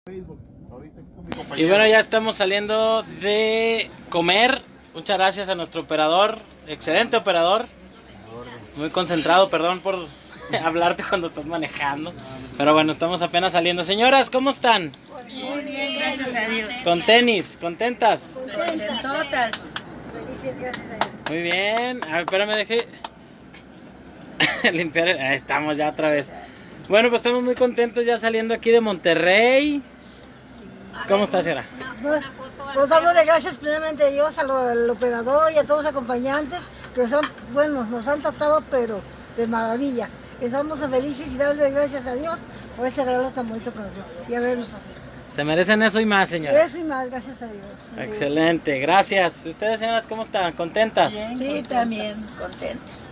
Y bueno, ya estamos saliendo de comer. Muchas gracias a nuestro operador, excelente operador. Muy concentrado, perdón por hablarte cuando estás manejando. Pero bueno, estamos apenas saliendo. Señoras, ¿cómo están? Muy bien, gracias a Dios. Con tenis, ¿contentas? Contentotas. Felices, gracias a Dios. Muy bien. A ver, espérame, dejé limpiar. Ahí estamos ya otra vez. Bueno, pues estamos muy contentos ya saliendo aquí de Monterrey. ¿Cómo está, señora? Pues dándole gracias primeramente a Dios, al operador y a todos los acompañantes que nos han tratado pero de maravilla. Estamos felices y darle gracias a Dios por ese regalo tan bonito que nos dio y a vernos así. Se merecen eso y más, señora. Eso y más, gracias a Dios. Excelente, gracias. ¿Ustedes, señoras, cómo están? ¿Contentas? Sí, también contentas.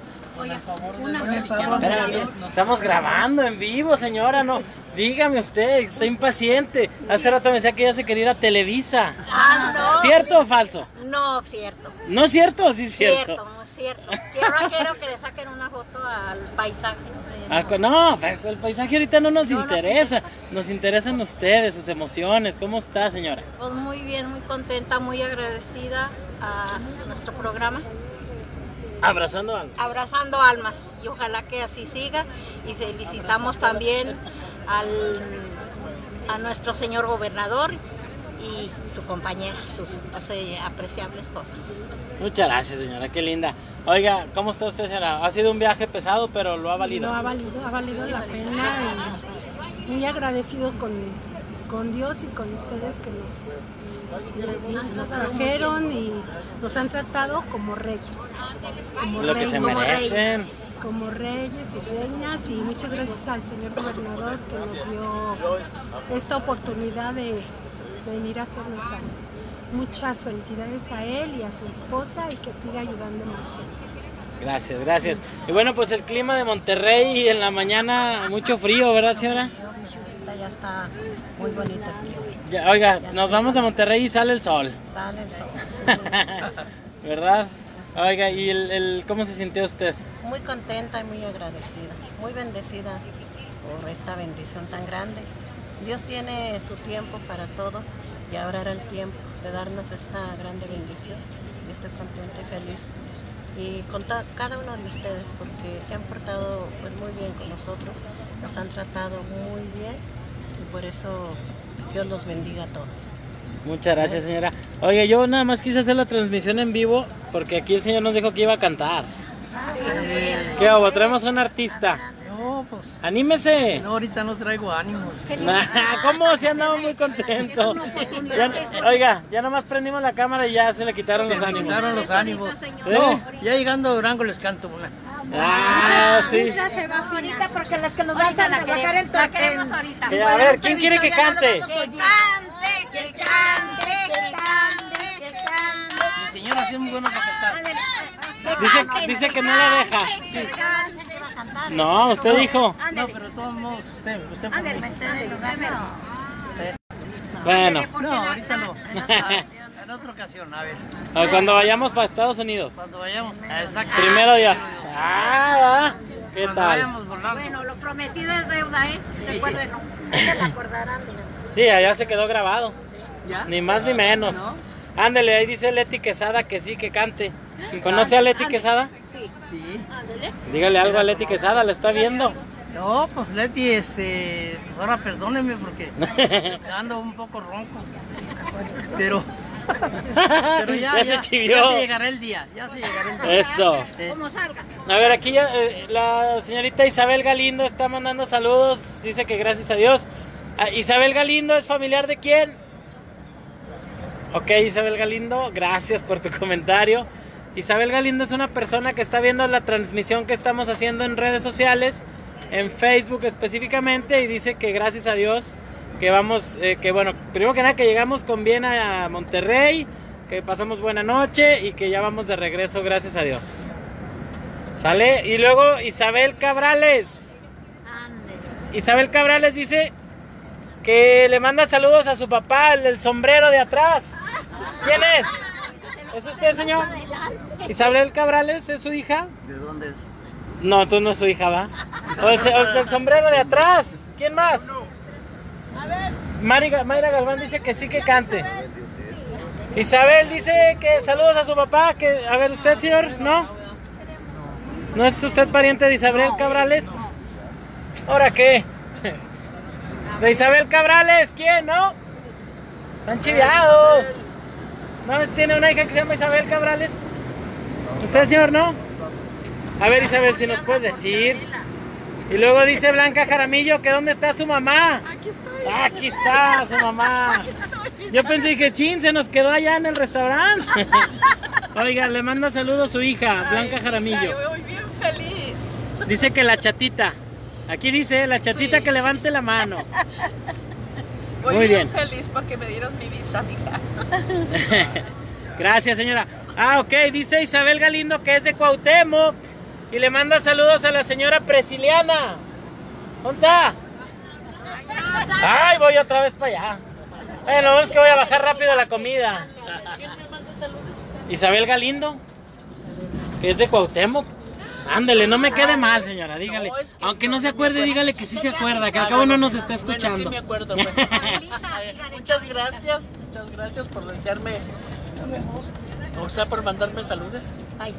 Estamos grabando en vivo, señora, no. Dígame usted, está impaciente. Hace rato me decía que ya se quería ir a Televisa. No. ¿Cierto o falso? No, cierto. ¿No es cierto o sí es cierto? Cierto. Y ahora quiero que le saquen una foto al paisaje. No, pero el paisaje ahorita no nos interesa. Nos interesan ustedes, sus emociones. ¿Cómo está, señora? Pues muy bien, muy contenta, muy agradecida a nuestro programa. Abrazando almas. Abrazando almas, y ojalá que así siga. Y felicitamos también a nuestro señor gobernador y su compañera, su apreciable esposa. Muchas gracias, señora, qué linda. Oiga, ¿cómo está usted, señora? Ha sido un viaje pesado, pero lo ha valido. Lo ha valido la pena, y muy agradecido con Dios y con ustedes que nos trajeron y nos han tratado como reyes. Lo que se merecen. Como reyes y reinas, y muchas gracias al señor gobernador que nos dio esta oportunidad de venir a hacer nuestras. Muchas felicidades a él y a su esposa, y que siga ayudando más gente. Gracias, gracias. Y bueno, pues el clima de Monterrey en la mañana, mucho frío, ¿verdad, señora? Ya está muy bonito el frío. Ya, oiga, nos vamos a Monterrey y sale el sol. Sale el sol. ¿Verdad? Oiga, ¿y cómo se sintió usted? Muy contenta y muy agradecida, muy bendecida por esta bendición tan grande. Dios tiene su tiempo para todo y ahora era el tiempo de darnos esta grande bendición. Y estoy contenta y feliz. Y con cada uno de ustedes, porque se han portado pues muy bien con nosotros, nos han tratado muy bien, y por eso Dios los bendiga a todos. Muchas gracias, señora. Oye, yo nada más quise hacer la transmisión en vivo porque aquí el señor nos dijo que iba a cantar. ¿Qué hago? Traemos a un artista. No, pues. ¡Anímese! No, ahorita no traigo ánimos. ¿Cómo? Si andamos muy contentos. Oiga, ya nomás prendimos la cámara y ya se le quitaron los ánimos. Quitaron los ánimos. No, ya llegando a Durango les canto una. Sí. Se va ahorita porque las que nos van a bajar el toque. La queremos ahorita. A ver, ¿quién quiere que cante? Que cante, que cante, que cante, que cante. Mi señora sí es muy buena para cantar. Dice que no la deja. No, usted dijo. No, pero de todos modos, usted por mí. Bueno. No, ahorita no. En otra ocasión, a ver. Cuando vayamos para Estados Unidos. Cuando vayamos, exacto. Primero Dios. ¿Qué Cuando tal? vayamos volando. Bueno, lo prometido es deuda, ¿eh? Recuérdenlo. Se la acordarán. Sí, allá se quedó grabado. ¿Ya? Ni más ni menos. ¿No? Ándele, ahí dice Leti Quesada que sí, que cante. ¿Conoce a Leti Quesada? Sí. Dígale algo a Leti Quesada, ¿la está viendo? No, pues Leti, pues ahora perdóneme porque ando un poco ronco. Pero ya se chivió. Ya se llegará el día, Eso. Como salga. A ver, aquí ya, la señorita Isabel Galindo está mandando saludos. Dice que gracias a Dios. Isabel Galindo, ¿es familiar de quién? Ok, Isabel Galindo, gracias por tu comentario. Isabel Galindo es una persona que está viendo la transmisión que estamos haciendo en redes sociales, en Facebook específicamente, y dice que gracias a Dios que vamos, que bueno, primero que nada que llegamos con bien a Monterrey, que pasamos buena noche y que ya vamos de regreso, gracias a Dios. ¿Sale? Y luego Isabel Cabrales. Isabel Cabrales dice que le manda saludos a su papá, el del sombrero de atrás. ¿Quién es? ¿Es usted, señor? Isabel Cabrales, ¿es su hija? ¿De dónde es? No, tú no es su hija, ¿va? O el del sombrero de atrás. ¿Quién más? A ver. Mayra Galván dice que sí que cante. Isabel dice que saludos a su papá. Que, a ver, ¿usted, señor? ¿No? ¿No es usted pariente de Isabel Cabrales? ¿Ahora qué? ¿De Isabel Cabrales? ¿Quién? ¿No? Están chiviados. ¿No tiene una hija que se llama Isabel Cabrales? ¿Usted, señor, no? A ver, Isabel, si nos puedes decir. Y luego dice Blanca Jaramillo que ¿dónde está su mamá? Aquí estoy. Aquí está su mamá. Yo pensé que chin, se nos quedó allá en el restaurante. Oiga, le manda saludos a su hija, Blanca Jaramillo. Voy bien feliz. Dice que la chatita. Aquí dice la chatita, sí, que levante la mano. Voy muy bien feliz porque me dieron mi visa, mija. Gracias, señora. Ah, ok, dice Isabel Galindo que es de Cuauhtémoc y le manda saludos a la señora Presiliana. ¿Dónde está? Ay, voy otra vez para allá. Bueno, es que voy a bajar rápido la comida. ¿Quién me manda saludos? Isabel Galindo, que es de Cuauhtémoc. Ándele, no me quede mal, señora, dígale. No, es que aunque no se acuerde, dígale que sí se acuerda, que al cabo no nos está escuchando. Bueno, sí me acuerdo, pues. Muchas gracias por desearme, o sea, por mandarme saludos.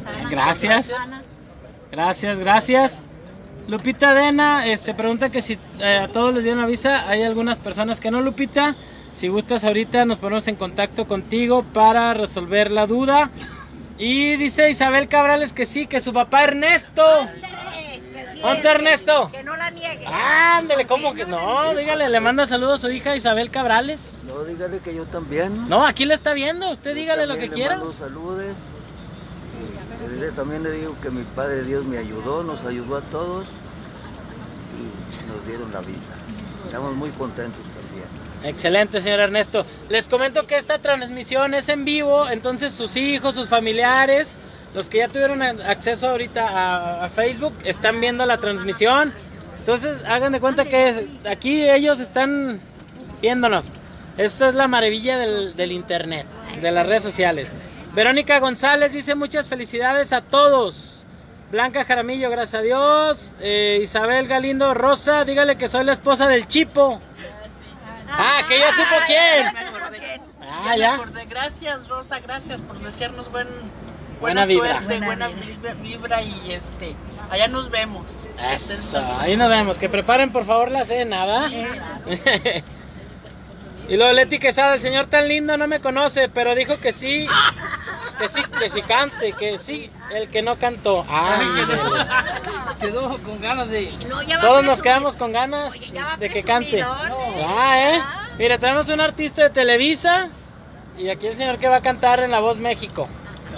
Gracias. Lupita Dena pregunta que si a todos les dieron la visa. Hay algunas personas que no, Lupita. Si gustas ahorita nos ponemos en contacto contigo para resolver la duda. Y dice Isabel Cabrales que sí, que su papá Ernesto. ¿Dónde Ernesto? Que no la niegue. Ándele, ¿cómo que no? Dígale, le manda saludos a su hija Isabel Cabrales. No, dígale que yo también. No, aquí le está viendo, usted dígale lo que quiera. Le mando saludos. También le digo que mi Padre Dios me ayudó, nos ayudó a todos y nos dieron la visa. Estamos muy contentos también. Excelente, señor Ernesto. Les comento que esta transmisión es en vivo, entonces sus hijos, sus familiares, los que ya tuvieron acceso ahorita a Facebook, están viendo la transmisión. Entonces hagan de cuenta que aquí ellos están viéndonos. Esto es la maravilla del internet, de las redes sociales. Verónica González dice muchas felicidades a todos. Blanca Jaramillo, gracias a Dios. Isabel Galindo Rosa, dígale que soy la esposa del Chipo. Ah, que ya supo quién. Ah, ya. Me acordé. Gracias, Rosa, gracias por desearnos buena vibra. Suerte, buena vibra y allá nos vemos. Eso, ahí nos vemos. Que preparen por favor la cena, ¿va? Y luego Leti Quesada, el señor tan lindo no me conoce, pero dijo que sí cante, que sí, el que no cantó. Quedó con ganas de... Todos nos quedamos con ganas de que cante. Mira, tenemos un artista de Televisa y aquí el señor que va a cantar en La Voz México.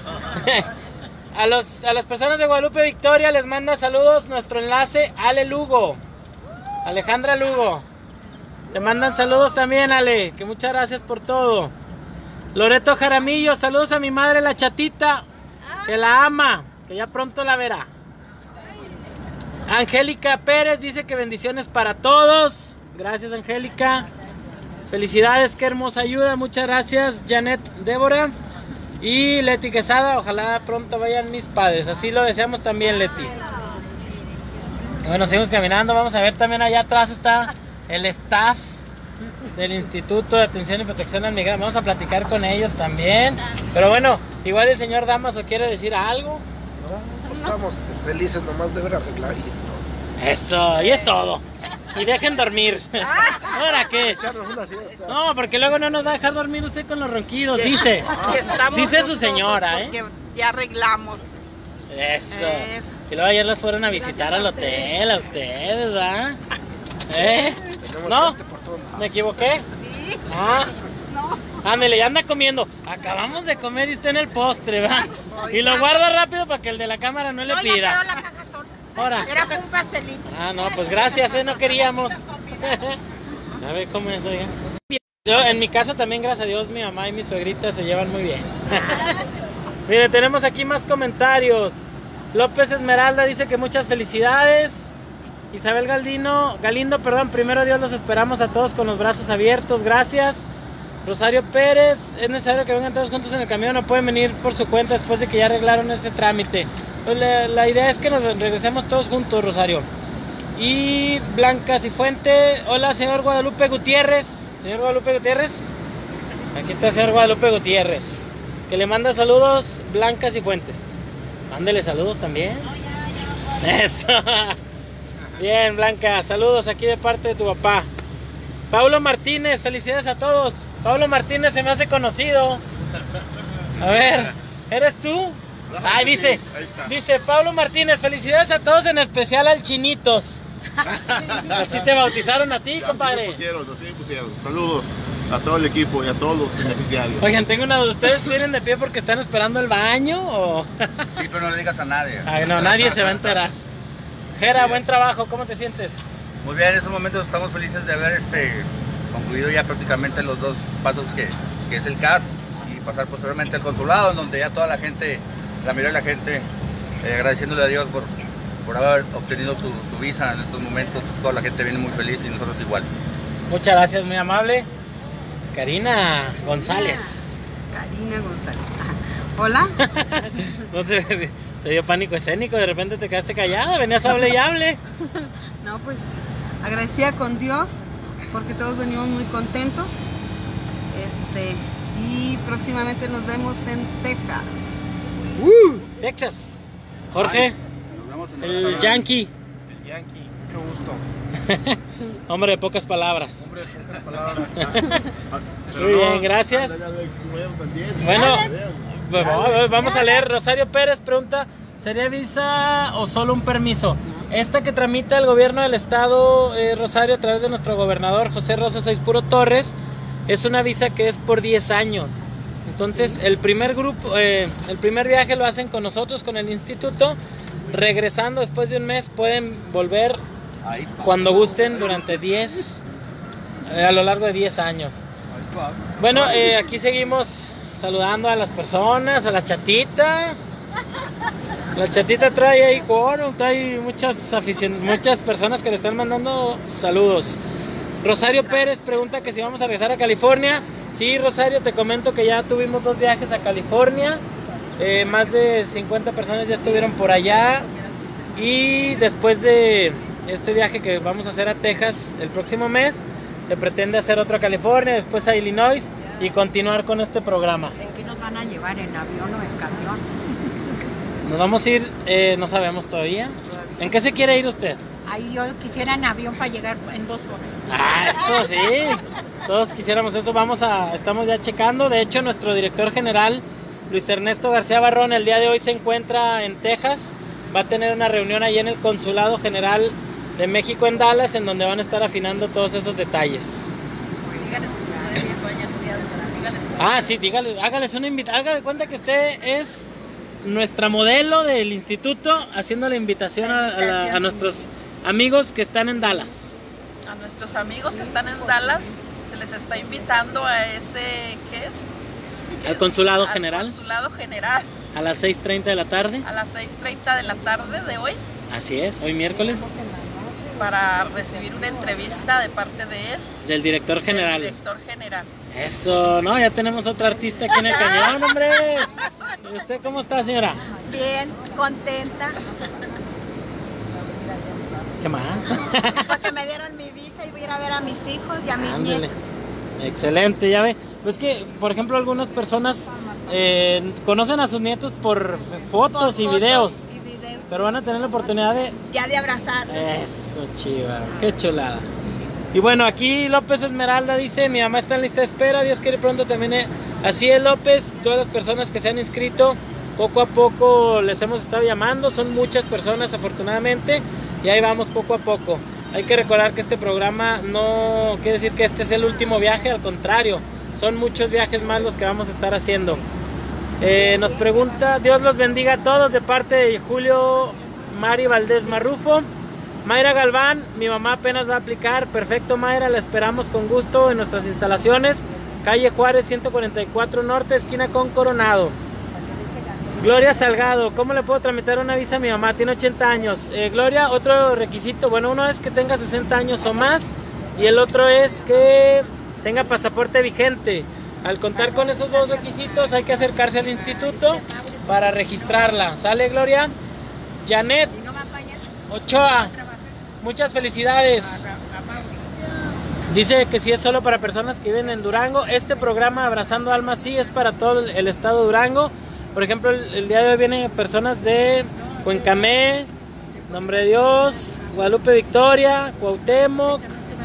A las personas de Guadalupe Victoria les manda saludos nuestro enlace Ale Lugo, Alejandra Lugo. Te mandan saludos también, Ale, que muchas gracias por todo. Loreto Jaramillo, saludos a mi madre la chatita, que la ama, que ya pronto la verá. Angélica Pérez dice que bendiciones para todos. Gracias, Angélica. Felicidades, qué hermosa ayuda, muchas gracias. Janet Débora y Leti Quesada, ojalá pronto vayan mis padres, así lo deseamos también, Leti. Bueno, seguimos caminando, vamos a ver también allá atrás está el staff del Instituto de Atención y Protección al Migrante. Vamos a platicar con ellos también. Pero bueno, igual el señor Damaso quiere decir algo. No, estamos felices nomás de ver arreglar y todo. Eso, y es todo. Y dejen dormir. ¿Ahora qué? No, porque luego no nos va a dejar dormir usted con los ronquidos, dice. Dice su señora, ¿eh? Ya arreglamos. Eso. Y luego ayer las fueron a visitar al hotel, a ustedes, ¿verdad? ¿No? ¿Me equivoqué? Sí. No. Ándale, ya anda comiendo. Acabamos de comer y está en el postre, ¿va? Y lo guarda rápido para que el de la cámara no le pida. Ya quedó la caja sola. Ahora. Era con un pastelito. No, pues gracias, no queríamos. A ver cómo es, oiga. Yo, en mi casa también, gracias a Dios, mi mamá y mi suegrita se llevan muy bien. Mire, tenemos aquí más comentarios. López Esmeralda dice que muchas felicidades. Isabel Galindo, primero Dios los esperamos a todos con los brazos abiertos, gracias. Rosario Pérez, es necesario que vengan todos juntos en el camión, no pueden venir por su cuenta después de que ya arreglaron ese trámite. Pues la idea es que nos regresemos todos juntos, Rosario. Y Blanca Cifuente, hola señor Guadalupe Gutiérrez, señor Guadalupe Gutiérrez. Aquí está el señor Guadalupe Gutiérrez, que le manda saludos Blanca Cifuentes. Mándele saludos también. Eso. Bien, Blanca, saludos aquí de parte de tu papá. Paulo Martínez, felicidades a todos. Paulo Martínez se me hace conocido. A ver, ¿eres tú? Ay, dice, dice Pablo Martínez, felicidades a todos, en especial al Chinitos. Así te bautizaron a ti, compadre. Así me pusieron. Saludos a todo el equipo y a todos los beneficiarios. Oigan, tengo una duda, ¿ustedes vienen de pie porque están esperando el baño o...? Sí, pero no le digas a nadie. Ay, no, nadie se va a enterar. Jera, buen trabajo, ¿cómo te sientes? Muy bien, en estos momentos estamos felices de haber concluido ya prácticamente los 2 pasos que es el CAS y pasar posteriormente al consulado, en donde ya toda la gente, la mayoría de la gente, agradeciéndole a Dios por haber obtenido su visa en estos momentos. Toda la gente viene muy feliz y nosotros igual. Muchas gracias, muy amable. Karina González. Karina González. Ajá. Hola. ¿No te dio pánico escénico? De repente te quedaste callada, venías a hable y hable. No, pues agradecida con Dios porque todos venimos muy contentos. Y próximamente nos vemos en Texas. Texas. Jorge. Ay, nos vemos en el Yankee. El Yankee, mucho gusto. Hombre de pocas palabras. Hombre de pocas palabras. Muy bien, gracias. Bueno, vamos a leer. Rosario Pérez pregunta, ¿sería visa o solo un permiso? Esta que tramita el gobierno del estado, Rosario, a través de nuestro gobernador José Rosa Saispuro Torres, es una visa que es por 10 años. Entonces el primer viaje lo hacen con nosotros, con el instituto. Regresando después de un mes pueden volver cuando gusten durante a lo largo de 10 años. Bueno, aquí seguimos saludando a las personas, a la chatita. La chatita trae ahí quórum, trae muchas personas que le están mandando saludos. Rosario Pérez pregunta que si vamos a regresar a California. Sí, Rosario, te comento que ya tuvimos 2 viajes a California. Más de 50 personas ya estuvieron por allá. Y después de este viaje que vamos a hacer a Texas el próximo mes, se pretende hacer otro a California, después a Illinois y continuar con este programa. ¿En qué nos van a llevar? ¿En avión o en camión? Nos vamos a ir, no sabemos todavía. ¿En qué se quiere ir usted? Ahí yo quisiera en avión para llegar en 2 horas. Ah, eso sí. Todos quisiéramos eso. Estamos ya checando. De hecho, nuestro director general, Luis Ernesto García Barrón, el día de hoy se encuentra en Texas. Va a tener una reunión ahí en el Consulado General de México en Dallas, en donde van a estar afinando todos esos detalles. Díganles que se puede ir, vayan, díganles que Ah, sí, dígale, hágales una invitación. Haga de cuenta que usted es nuestra modelo del instituto, haciendo la invitación a nuestros amigos que están en Dallas. A nuestros amigos que están en Dallas se les está invitando a ese, ¿qué es? Al Consulado General. Al Consulado General. A las 6:30 de la tarde. A las 6:30 de la tarde de hoy. Así es, hoy miércoles. Para recibir una entrevista de parte de él. Del director general. Del director general. Eso, no, ya tenemos otra artista aquí en el cañón, hombre. ¿Y usted cómo está, señora? Bien, contenta. ¿Qué más? Porque me dieron mi visa y voy a ir a ver a mis hijos y a mis nietos. Excelente, ya ve. Pues que, por ejemplo, algunas personas conocen a sus nietos por fotos y videos. Pero van a tener la oportunidad de... Ya de abrazar. Eso, chiva, qué chulada. Y bueno, aquí López Esmeralda dice, mi mamá está en lista de espera, Dios quiere pronto termine. Así es, López, todas las personas que se han inscrito, poco a poco les hemos estado llamando, son muchas personas afortunadamente, y ahí vamos poco a poco. Hay que recordar que este programa no quiere decir que este es el último viaje, al contrario, son muchos viajes más los que vamos a estar haciendo. Nos pregunta, Dios los bendiga a todos, de parte de Julio Mari Valdés Marrufo. Mayra Galván, mi mamá apenas va a aplicar. Perfecto, Mayra, la esperamos con gusto en nuestras instalaciones, calle Juárez 144 Norte, esquina con Coronado. Gloria Salgado, ¿cómo le puedo tramitar una visa a mi mamá? Tiene 80 años. Gloria, otro requisito, bueno, uno es que tenga 60 años o más, y el otro es que tenga pasaporte vigente. Al contar con esos 2 requisitos hay que acercarse al instituto para registrarla. ¿Sale, Gloria? Janet Ochoa, muchas felicidades. Dice que si es solo para personas que viven en Durango. Este programa Abrazando Almas sí es para todo el estado de Durango. Por ejemplo, el día de hoy vienen personas de Cuencamé, Nombre de Dios, Guadalupe Victoria, Cuauhtémoc,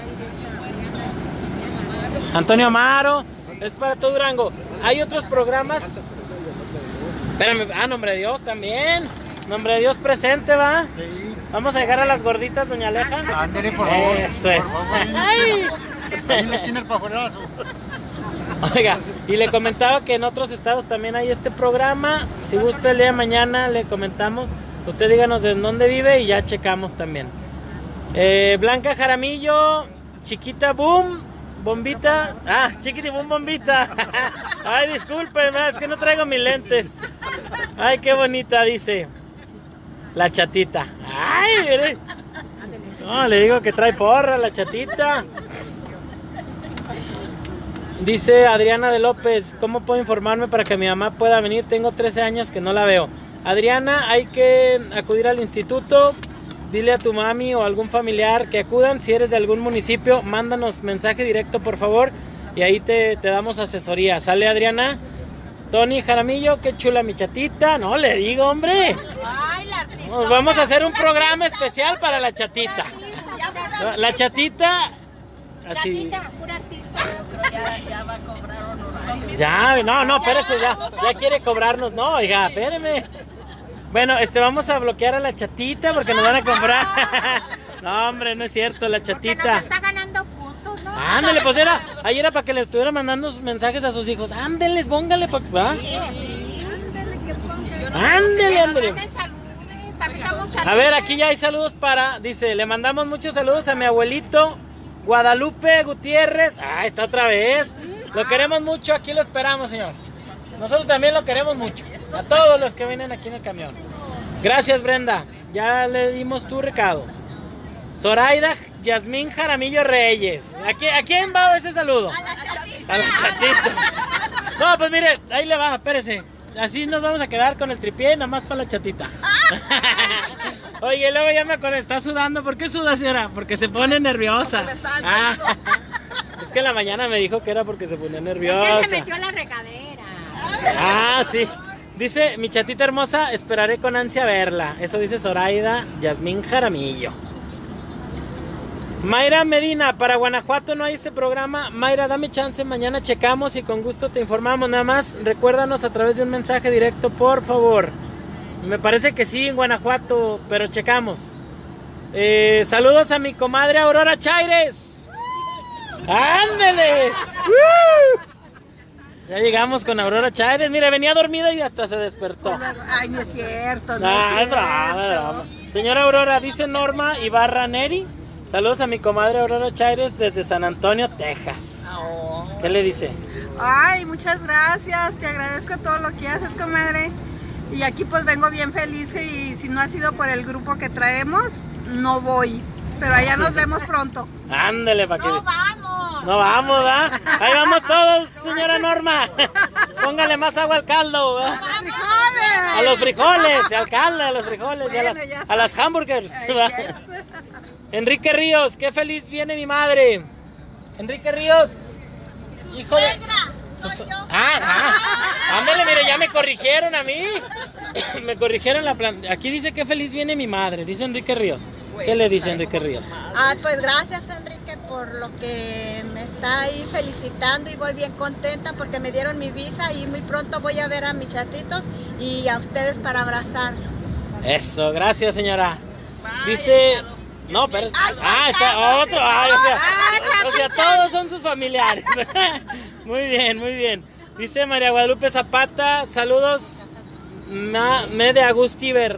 Antonio Amaro. Es para todo Durango. Hay otros programas. Espérame, Nombre de Dios también. Nombre de Dios presente, ¿va? Sí. Vamos a llegar a las gorditas, doña Aleja. Ándele, por favor. Eso es. Ahí en la esquina el pajorazo. Oiga, y le comentaba que en otros estados también hay este programa. Si gusta el día de mañana le comentamos. Usted díganos de dónde vive y ya checamos también. Blanca Jaramillo, Chiquita Boom, Bombita. Chiquita Boom, Bombita. Ay, discúlpeme, es que no traigo mis lentes. Ay, qué bonita, dice la chatita. Ay, mire. No, le digo que trae porra la chatita. Dice Adriana de López, ¿cómo puedo informarme para que mi mamá pueda venir? Tengo 13 años que no la veo. Adriana, hay que acudir al instituto. Dile a tu mami o algún familiar que acudan. Si eres de algún municipio, mándanos mensaje directo, por favor. Y ahí te damos asesoría. ¿Sale, Adriana? Tony Jaramillo, qué chula mi chatita. No, le digo, hombre. Ay, la artista. Nos vamos a hacer un programa especial para la chatita. La chatita... Así. Chatita, pura artista. Ya va a cobrar honorarios. Ya, no, espérese, ya quiere cobrarnos. No, oiga, espéreme. Bueno, vamos a bloquear a la chatita porque nos van a comprar. No, hombre, no es cierto, la chatita. Porque nos está ganando puntos, ¿no? Ándale, pues ahí era para que le estuviera mandando mensajes a sus hijos. Ándeles, póngale, ¿va? Ándele. A ver, aquí ya hay saludos dice, le mandamos muchos saludos a mi abuelito Guadalupe Gutiérrez. Está otra vez. Lo queremos mucho, aquí lo esperamos, señor. Nosotros también lo queremos mucho. A todos los que vienen aquí en el camión. Gracias, Brenda. Ya le dimos tu recado. Zoraida Yasmín Jaramillo Reyes. ¿A quién va ese saludo? A la chatita. No, pues mire, ahí le va, espérese. Así nos vamos a quedar con el tripié, nada más para la chatita. Oye, luego ya me acordé, está sudando. ¿Por qué suda, señora? Porque se pone nerviosa. Es que en la mañana me dijo que era porque se ponía nerviosa. Es que se metió la regadera. Sí. Dice, mi chatita hermosa, esperaré con ansia verla. Eso dice Zoraida Yasmín Jaramillo. Mayra Medina, para Guanajuato no hay ese programa. Mayra, dame chance, mañana checamos y con gusto te informamos. Nada más, recuérdanos a través de un mensaje directo, por favor. Me parece que sí, en Guanajuato, pero checamos. Saludos a mi comadre Aurora Chaires. ¡Ándele! Ya llegamos con Aurora Chaires. Mire, venía dormida y hasta se despertó. Ay, no es cierto, es broma. Señora Aurora, dice Norma Ibarra Neri. Saludos a mi comadre Aurora Chaires desde San Antonio, Texas. ¿Qué le dice? Ay, muchas gracias. Te agradezco todo lo que haces, comadre. Y aquí pues vengo bien feliz y si no ha sido por el grupo que traemos, no voy. Pero allá nos vemos pronto. Ándele, para que... ¡No vamos! No vamos, ¿verdad? Ahí vamos todos, señora Norma. Póngale más agua al caldo, ¿verdad? A los frijoles, al caldo, a los frijoles y a las hamburgers. Enrique Ríos, qué feliz viene mi madre. Enrique Ríos, hijo de... Ándale, mire, ya me corrigieron a mí. Me corrigieron la planta. Aquí dice que feliz viene mi madre, dice Enrique Ríos. ¿Qué le dice Enrique Ríos? Pues gracias, Enrique, por lo que me está ahí felicitando y voy bien contenta porque me dieron mi visa y muy pronto voy a ver a mis chatitos y a ustedes para abrazarlos. Eso, gracias, señora. Dice... No, pero... está otro. O sea, todos son sus familiares. Muy bien, muy bien. Dice María Guadalupe Zapata, saludos. Me de Agustiver.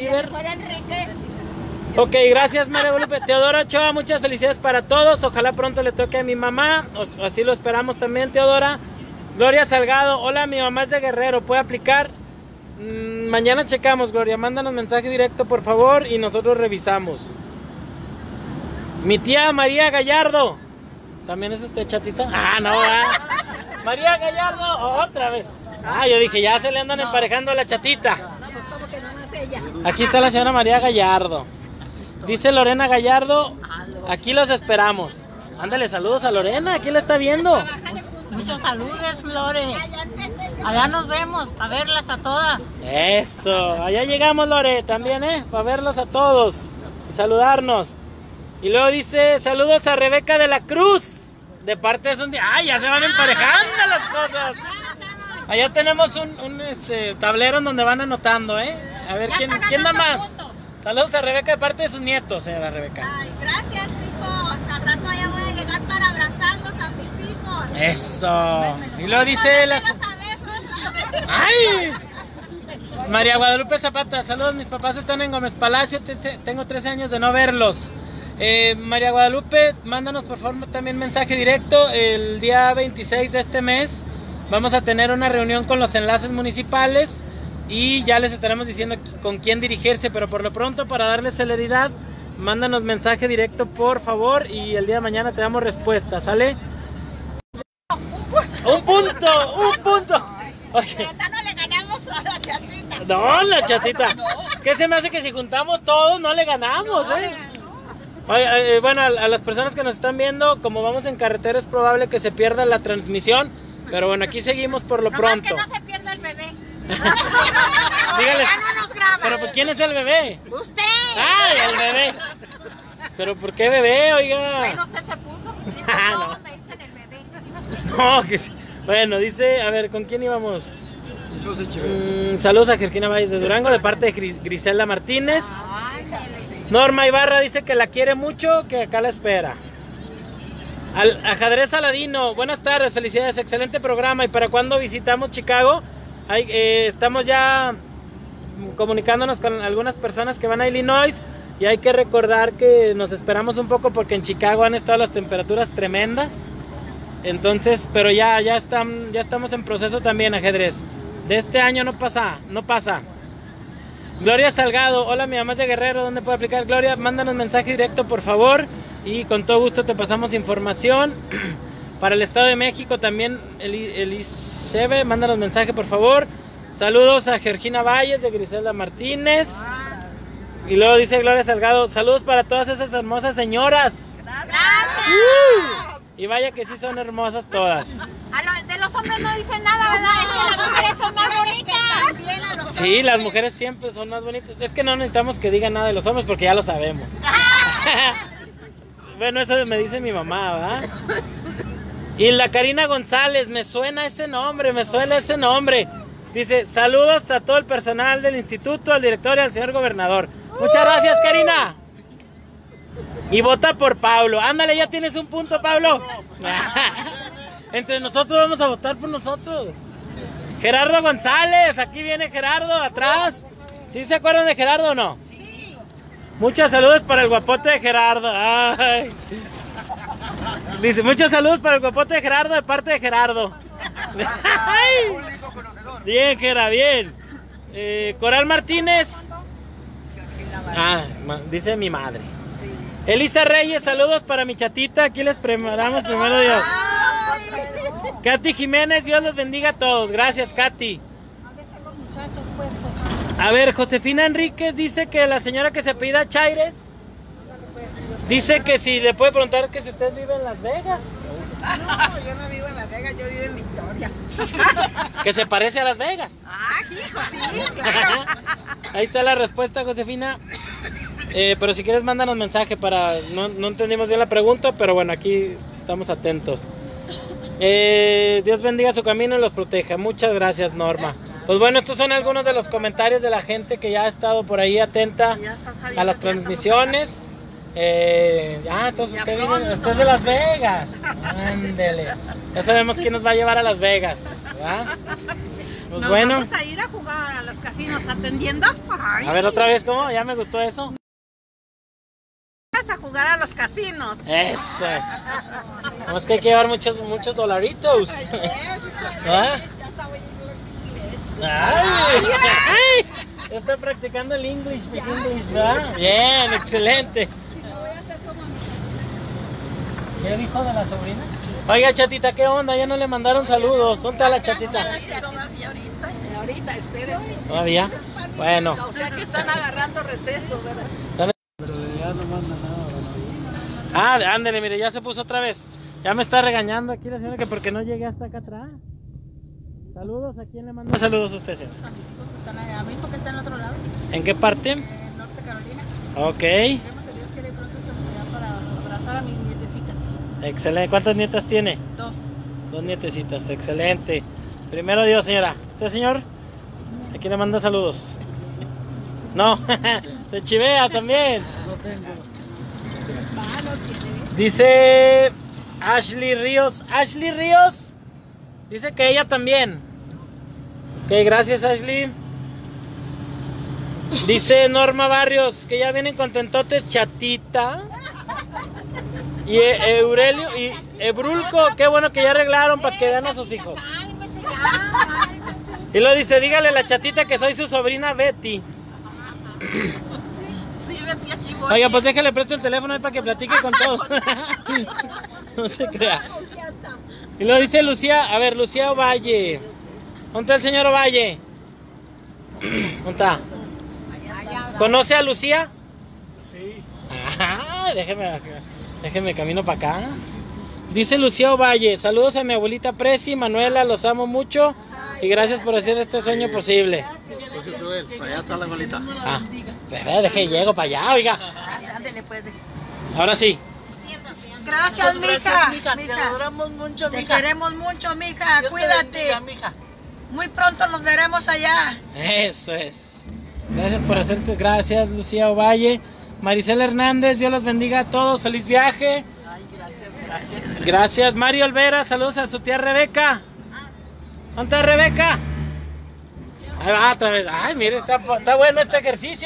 Ok, gracias María Guadalupe. Teodora Ochoa, muchas felicidades para todos. Ojalá pronto le toque a mi mamá. Así lo esperamos también, Teodora. Gloria Salgado, hola, mi mamá es de Guerrero, ¿puede aplicar? Mañana checamos, Gloria. Mándanos mensaje directo, por favor, y nosotros revisamos. Mi tía María Gallardo. ¿También es usted, chatita? No, María Gallardo, otra vez. Yo dije, ya se le andan emparejando a la chatita. Aquí está la señora María Gallardo. Dice Lorena Gallardo, aquí los esperamos. Ándale, saludos a Lorena, ¿quién la está viendo? Muchos saludos, Lore. Allá nos vemos, para verlas a todas. Eso, allá llegamos, Lore, también, para verlos a todos y saludarnos. Y luego dice, saludos a Rebeca de la Cruz, de parte de Sondi. ¡Ay, ya se van emparejando las cosas! Allá tenemos un tablero en donde van anotando, A ver, ¿quién da más? Saludos a Rebeca de parte de sus nietos, la Rebeca. Ay, gracias, chicos. Al rato allá voy a llegar para abrazarlos a mis hijos. Eso. Y luego dice las... ¡Ay! María Guadalupe Zapata, saludos, mis papás están en Gómez Palacio, tengo 13 años de no verlos. María Guadalupe, mándanos por favor también mensaje directo. El día 26 de este mes vamos a tener una reunión con los enlaces municipales y ya les estaremos diciendo con quién dirigirse, pero por lo pronto, para darle celeridad, mándanos mensaje directo por favor y el día de mañana te damos respuesta, ¿sale? ¡Un punto! Okay. No le ganamos a la chatita. No, la chatita. ¿Qué se me hace que si juntamos todos no le ganamos, Oye, bueno, a las personas que nos están viendo, como vamos en carretera es probable que se pierda la transmisión, pero bueno, aquí seguimos por lo pronto. Que no se pierda el bebé. Dígales. Ya no nos graba. ¿Pero quién es el bebé? Usted. ¡Ay, el bebé! ¿Pero por qué bebé, oiga? Bueno, usted se puso. Dijo, no. Me dicen el bebé. No, que sí. Bueno, dice, a ver, ¿con quién íbamos? Saludos a Georgina Valles de Durango, de parte de Griselda Martínez. Norma Ibarra dice que la quiere mucho, que acá la espera. Ajedrez Aladino, buenas tardes, felicidades, excelente programa. ¿Y para cuándo visitamos Chicago? Estamos ya comunicándonos con algunas personas que van a Illinois y hay que recordar que nos esperamos un poco porque en Chicago han estado las temperaturas tremendas. Entonces, pero ya estamos en proceso también, Ajedrez. De este año no pasa. Gloria Salgado, hola, mi mamá es de Guerrero, ¿dónde puedo aplicar? Gloria, mándanos mensaje directo, por favor, y con todo gusto te pasamos información. Para el Estado de México también, Elisebe, mándanos mensaje, por favor. Saludos a Georgina Valles de Griselda Martínez. Y luego dice Gloria Salgado, saludos para todas esas hermosas señoras. Gracias. Y vaya que sí son hermosas todas. De los hombres no dicen nada, ¿verdad? Es que las mujeres son más bonitas. Sí, las mujeres siempre son más bonitas. Es que no necesitamos que digan nada de los hombres porque ya lo sabemos. Bueno, eso me dice mi mamá, ¿verdad? Y la Karina González, me suena ese nombre. Dice, saludos a todo el personal del instituto, al director y al señor gobernador. Muchas gracias, Karina. Y vota por Pablo. Ándale, ya tienes un punto, Pablo. Entre nosotros vamos a votar por nosotros. Gerardo González, aquí viene Gerardo, atrás. ¿Sí se acuerdan de Gerardo o no? Sí. Muchos saludos para el guapote de Gerardo. Ay. Dice, muchos saludos para el guapote de Gerardo de parte de Gerardo. Ay. Bien, Gera, bien. Coral Martínez. Dice mi madre. Elisa Reyes, saludos para mi chatita. Aquí les preparamos primero Dios. Katy Jiménez, Dios los bendiga a todos. Gracias, Katy. A ver, Josefina Enríquez dice que la señora que se apellida Chaires dice que si le puede preguntar que si usted vive en Las Vegas. No, yo no vivo en Las Vegas, yo vivo en Victoria. Que se parece a Las Vegas. Hijo, sí, claro. Ahí está la respuesta, Josefina. Pero si quieres, mándanos mensaje para... No entendimos bien la pregunta, pero bueno, aquí estamos atentos. Dios bendiga su camino y los proteja. Muchas gracias, Norma. Pues bueno, estos son algunos de los comentarios de la gente que ya ha estado por ahí atenta a las transmisiones. Entonces usted es de Las Vegas. Ándele. Ya sabemos quién nos va a llevar a Las Vegas, ¿verdad? Pues bueno. Vamos a ir a jugar a los casinos atendiendo. Ay. A ver, otra vez, ¿cómo? Ya me gustó eso. A jugar a los casinos. Eso es. Vamos que hay que llevar muchos dolaritos. ¿Ah? Ay, estoy practicando el English, ¿verdad? Bien, excelente. ¿Qué dijo de la sobrina? Oiga, chatita, ¿qué onda? Ya no le mandaron saludos. ¿Dónde está la chatita? Todavía ahorita, espérese. ¿Todavía? Bueno. O sea que están agarrando receso, ¿verdad? Pero ya no manda nada. Ah, ándale, mire, ya se puso otra vez. Ya me está regañando aquí la señora que porque no llegué hasta acá atrás. Saludos, ¿a quién le manda saludos a usted, señor? A mis hijos que están allá, a mi hijo que está en el otro lado. ¿En qué parte? En Norte Carolina. Ok. Queremos a Dios quiere y pronto estamos allá para abrazar a mis nietecitas. Excelente. ¿Cuántas nietas tiene? 2. 2 nietecitas, excelente. Primero Dios, señora. ¿Usted, señor? ¿A quién le manda saludos? No, se chivea también. No tengo. Dice Ashley Ríos. Ashley Ríos dice que ella también. Ok, gracias, Ashley. Dice Norma Barrios que ya vienen contentotes, chatita. Y Aurelio y Ebrulco, qué bueno que ya arreglaron para que vean a sus hijos. Y lo dice, dígale a la chatita que soy su sobrina Betty. Sí, Betty, aquí voy. Oiga, pues déjale presto el teléfono ahí para que platique con todos. No se crea. Y lo dice Lucía, a ver, Lucía Ovalle. ¿Dónde está el señor Ovalle? ¿Dónde está? ¿Conoce a Lucía? Sí. Ah, déjeme camino para acá. Dice Lucía Ovalle, saludos a mi abuelita Presi, Manuela, los amo mucho y gracias por hacer este sueño posible. Allá está la abuelita. Ah, deje, llego para allá, oiga. Ándale, pues. Ahora sí. Gracias, mija. Te adoramos mucho, Te mija. queremos mucho, mija. Dios te Cuídate. bendiga, mija. Muy pronto nos veremos allá. Eso es. Gracias por hacerte, gracias Lucía Ovalle. Maricela Hernández, Dios los bendiga a todos, feliz viaje. Ay, gracias. Gracias, Mario Olvera, saludos a su tía Rebeca. ¿Dónde está Rebeca? Ahí va otra vez. Ay, mire, está bueno este ejercicio,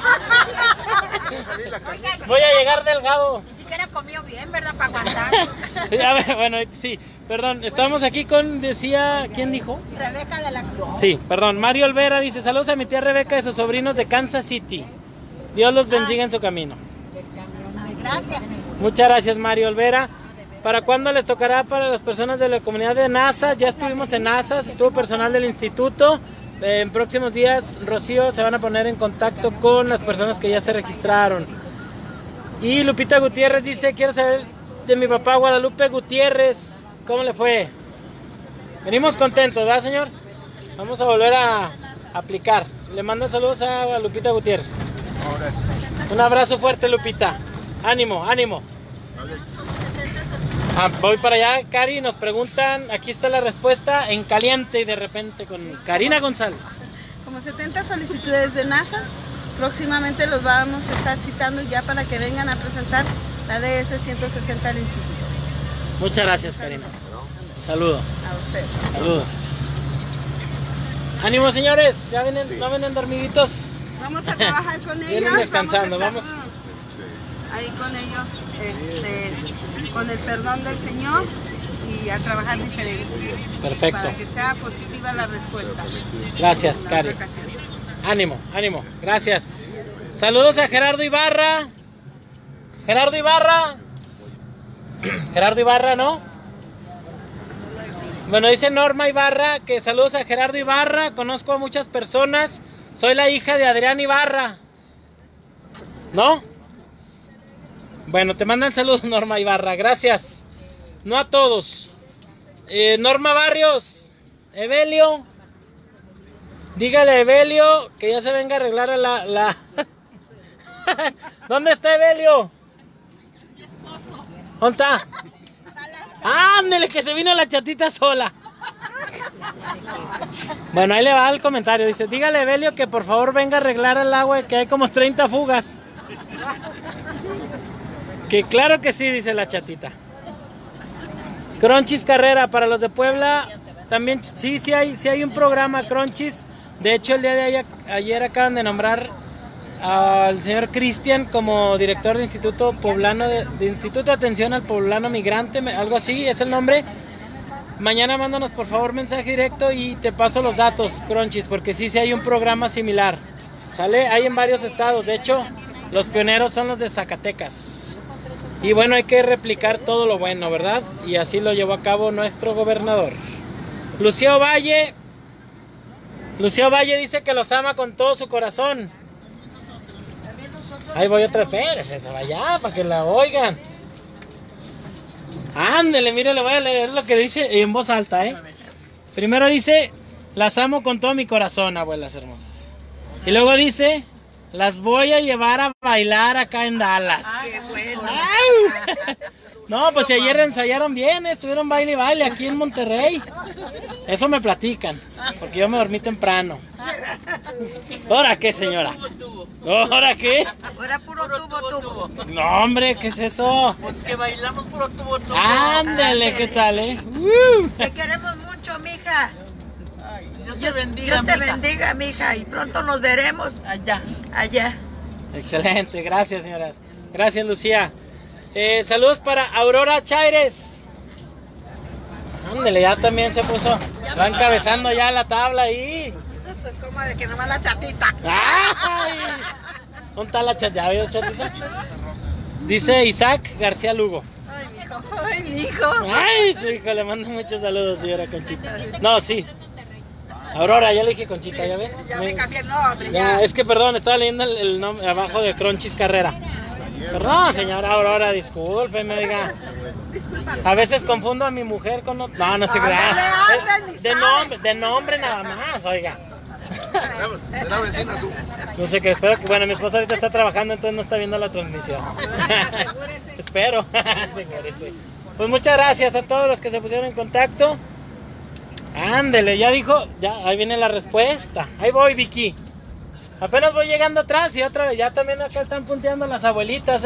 Voy a llegar delgado. Ni siquiera comió bien, ¿verdad? Para aguantar. A ver, bueno, sí, perdón, estamos aquí con, decía, ¿quién dijo? Rebeca de la Cruz. Sí, perdón, Mario Olvera dice, saludos a mi tía Rebeca y sus sobrinos de Kansas City. Dios los bendiga en su camino. Gracias. Muchas gracias, Mario Olvera. ¿Para cuándo les tocará para las personas de la comunidad de NASA? Ya estuvimos en NASA, estuvo personal del instituto. En próximos días, Rocío, se van a poner en contacto con las personas que ya se registraron. Y Lupita Gutiérrez dice, quiero saber de mi papá Guadalupe Gutiérrez, ¿cómo le fue? Venimos contentos, ¿verdad, señor? Vamos a volver a aplicar. Le mando saludos a Lupita Gutiérrez. Un abrazo fuerte, Lupita. Ánimo, ánimo. Voy para allá, Cari, nos preguntan, aquí está la respuesta en caliente y de repente con Karina González. Como 70 solicitudes de NASA, próximamente los vamos a estar citando ya para que vengan a presentar la DS 160 al instituto. Muchas gracias, Karina. Saludo. A usted. Saludos. Ánimo, señores, ya vienen, no vienen dormiditos. Vamos a trabajar con ellos. Vienen descansando, vamos a estar ahí con ellos, con el perdón del Señor y a trabajar diferente. Perfecto. Para que sea positiva la respuesta. Gracias, Cari. Ánimo, ánimo. Gracias. Saludos a Gerardo Ibarra. Gerardo Ibarra. Gerardo Ibarra, ¿no? Bueno, dice Norma Ibarra que saludos a Gerardo Ibarra. Conozco a muchas personas. Soy la hija de Adrián Ibarra. ¿No? Bueno, te mandan saludos, Norma Ibarra. Gracias. No a todos. Norma Barrios. Evelio. Dígale a Evelio que ya se venga a arreglar a la... ¿Dónde está Evelio? Mi esposo. ¿Dónde está? Ándele, que se vino la chatita sola. Bueno, ahí le va el comentario. Dice, dígale a Evelio que por favor venga a arreglar el agua, que hay como 30 fugas. Que claro que sí, dice la chatita. Cronchis Carrera, para los de Puebla, también sí hay un programa Cronchis. De hecho, el día de ayer acaban de nombrar al señor Cristian como director de Instituto Poblano de Instituto de Atención al Poblano Migrante, algo así es el nombre. Mañana mándanos por favor mensaje directo y te paso los datos, Cronchis, porque sí hay un programa similar. ¿Sale? Hay en varios estados, de hecho, los pioneros son los de Zacatecas. Y bueno, hay que replicar todo lo bueno, ¿verdad? Y así lo llevó a cabo nuestro gobernador. Lucía Ovalle dice que los ama con todo su corazón. Ahí voy otra vez, se va allá para que la oigan. Ándele, mire, le voy a leer lo que dice en voz alta, Primero dice, las amo con todo mi corazón, abuelas hermosas. Y luego dice, las voy a llevar a bailar acá en Dallas. ¡Qué bueno! No, pues si ayer ensayaron bien, estuvieron baile y baile aquí en Monterrey. Eso me platican, porque yo me dormí temprano. ¿Ahora qué, señora? ¿Ahora qué? Ahora puro tubo. No, hombre, ¿qué es eso? Pues que bailamos puro tubo. Ándale, ¿qué tal, Te queremos mucho, mija. Dios te bendiga, Dios te bendiga, mija, y pronto nos veremos. Allá. Excelente, gracias, señoras. Gracias, Lucía. Saludos para Aurora Chaires. Ándale, ya también se puso. Va encabezando ya la tabla ahí. Como de que nomás la chatita. ¡Ay! ¿Dónde está la chatita? ¿Ya veo chatita? Dice Isaac García Lugo. Ay, mi hijo. Ay, su hijo, le mando muchos saludos, señora Conchita. No, sí. Aurora, ya le dije Conchita, ¿ya ve? Ya me cambié el nombre, ya. Es que perdón, estaba leyendo el nombre abajo de Cronchis Carrera. Perdón, señora Aurora, discúlpeme, oiga. A veces confundo a mi mujer con... No, no se crea. De nombre nada más, oiga. Será vecina su. No sé qué, espero que... Bueno, mi esposa ahorita está trabajando, entonces no está viendo la transmisión. Espero. Asegúrese. Pues muchas gracias a todos los que se pusieron en contacto. Ándele, ya dijo, ya, ahí viene la respuesta. Ahí voy, Vicky. Apenas voy llegando atrás y otra vez, ya también acá están punteando las abuelitas,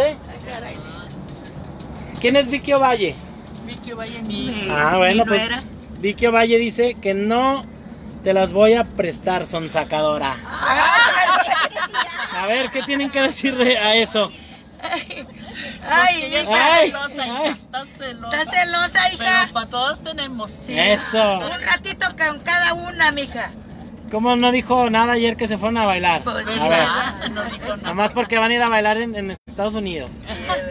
¿Quién es Vicky Ovalle? Vicky Ovalle, mi bueno, pues Vicky Ovalle dice que no te las voy a prestar, sonsacadora. A ver, ¿qué tienen que decir a eso? Ay, Estás celosa, hija. Pero para todos tenemos. Sí. Eso. Un ratito con cada una, mija. ¿Cómo no dijo nada ayer que se fueron a bailar? Pues a ver. No dijo nada. Nada más porque van a ir a bailar en Estados Unidos.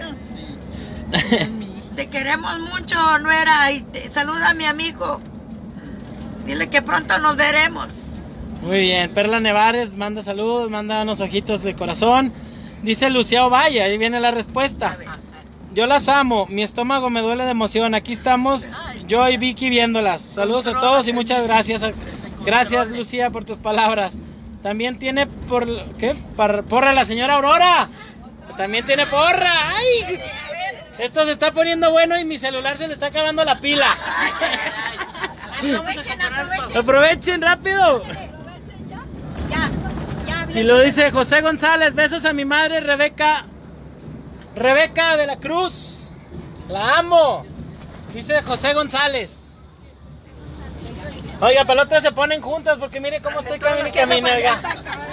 Te queremos mucho, nuera, y saluda a mi amigo. Dile que pronto nos veremos. Muy bien, Perla Nevares manda saludos, manda unos ojitos de corazón. Dice Lucía Ovalle, ahí viene la respuesta. Yo las amo, mi estómago me duele de emoción. Aquí estamos, yo y Vicky viéndolas. Saludos a todos y muchas gracias. Gracias, Lucía, por tus palabras. También tiene porra la señora Aurora. También tiene porra. ¡Ay! Esto se está poniendo bueno y mi celular se le está acabando la pila. Aprovechen rápido. Y lo dice José González. Besos a mi madre Rebeca de la Cruz. La amo. Dice José González. Oiga, pero otras se ponen juntas porque mire cómo estoy caminando, oiga.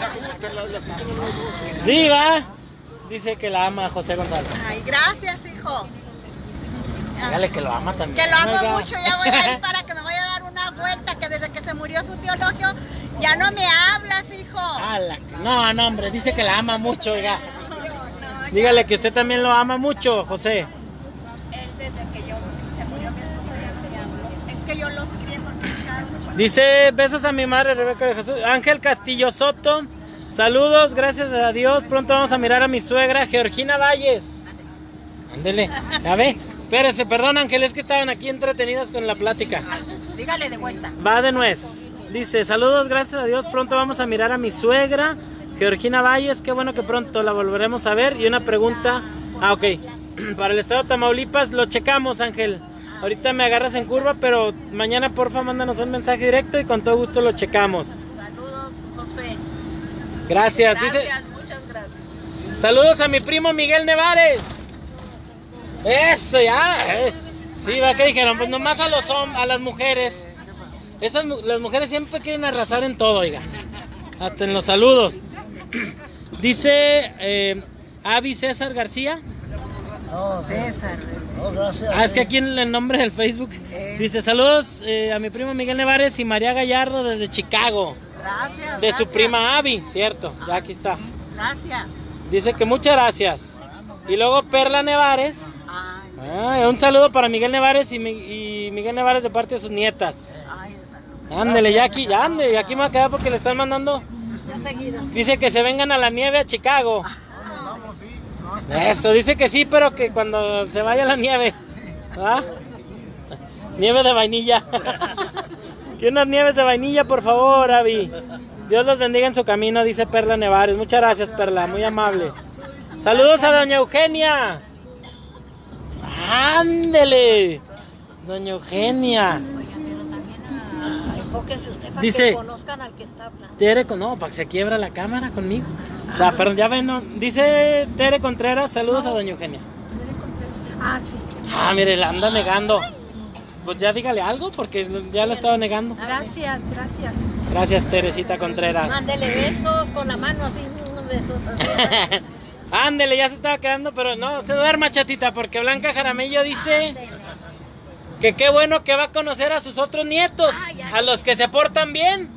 Sí, va. Dice que la ama José González. Ay, gracias, hijo. Dígale que lo ama también. Que lo amo oiga. mucho, ya voy a ir para que me vaya a dar una vuelta, que desde que se murió su tío Logio, ya no me hablas, hijo. No, hombre, dice que la ama mucho, oiga. Dígale que usted también lo ama mucho, José. Él desde que se murió mi esposo ya se habló. Es que yo los crié porque buscaron mucho. Dice, besos a mi madre Rebeca de Jesús. Ángel Castillo Soto. Saludos, gracias a Dios. Pronto vamos a mirar a mi suegra, Georgina Valles. Ándele, a ver. Espérese, perdón, Ángel, es que estaban aquí entretenidas con la plática. Dígale de vuelta. Va de nuez. Dice, saludos, gracias a Dios. Pronto vamos a mirar a mi suegra, Georgina Valles. Qué bueno que pronto la volveremos a ver. Y una pregunta. Ok. Para el estado de Tamaulipas, lo checamos, Ángel. Ahorita me agarras en curva, pero mañana, porfa, mándanos un mensaje directo y con todo gusto lo checamos. Saludos, José. Gracias. Gracias, Dice, muchas gracias. saludos a mi primo Miguel Nevares. Eso ya. Sí, va, que dijeron, pues nomás a las mujeres. Las mujeres siempre quieren arrasar en todo, oiga. Hasta en los saludos. Dice Avi César García. No, César. No, gracias. Es que aquí en el nombre del Facebook dice saludos a mi primo Miguel Nevares y María Gallardo desde Chicago. Gracias. De su prima Avi, cierto. Ya aquí está. Gracias. Dice que muchas gracias. Y luego Perla Nevares. Un saludo para Miguel Nevares y Miguel Nevares de parte de sus nietas. Ándele, ya aquí me voy a quedar porque le están mandando. Dice que se vengan a la nieve a Chicago. Eso, dice que sí, pero que cuando se vaya la nieve. ¿Ah? Nieve de vainilla. ¿Qué unas nieves de vainilla, por favor, Avi? Dios los bendiga en su camino, dice Perla Nevares. Muchas gracias, Perla, muy amable. Saludos a doña Eugenia. ¡Ándele! Doña Eugenia. Enfóquese usted para Dice, que conozcan al que está hablando. Tere, no, para que se quiebra la cámara conmigo. Perdón, ya ven, no. Dice Tere Contreras, saludos a doña Eugenia. Ah, sí. Ah, mire, la anda negando. Pues ya dígale algo, porque ya la estaba negando. Gracias, gracias. Gracias, Teresita Contreras. Mándele besos con la mano así, unos besos así. Ándele, ya se estaba quedando, pero no, se duerma, chatita, porque Blanca Jaramillo dice que qué bueno que va a conocer a sus otros nietos, a los que se portan bien.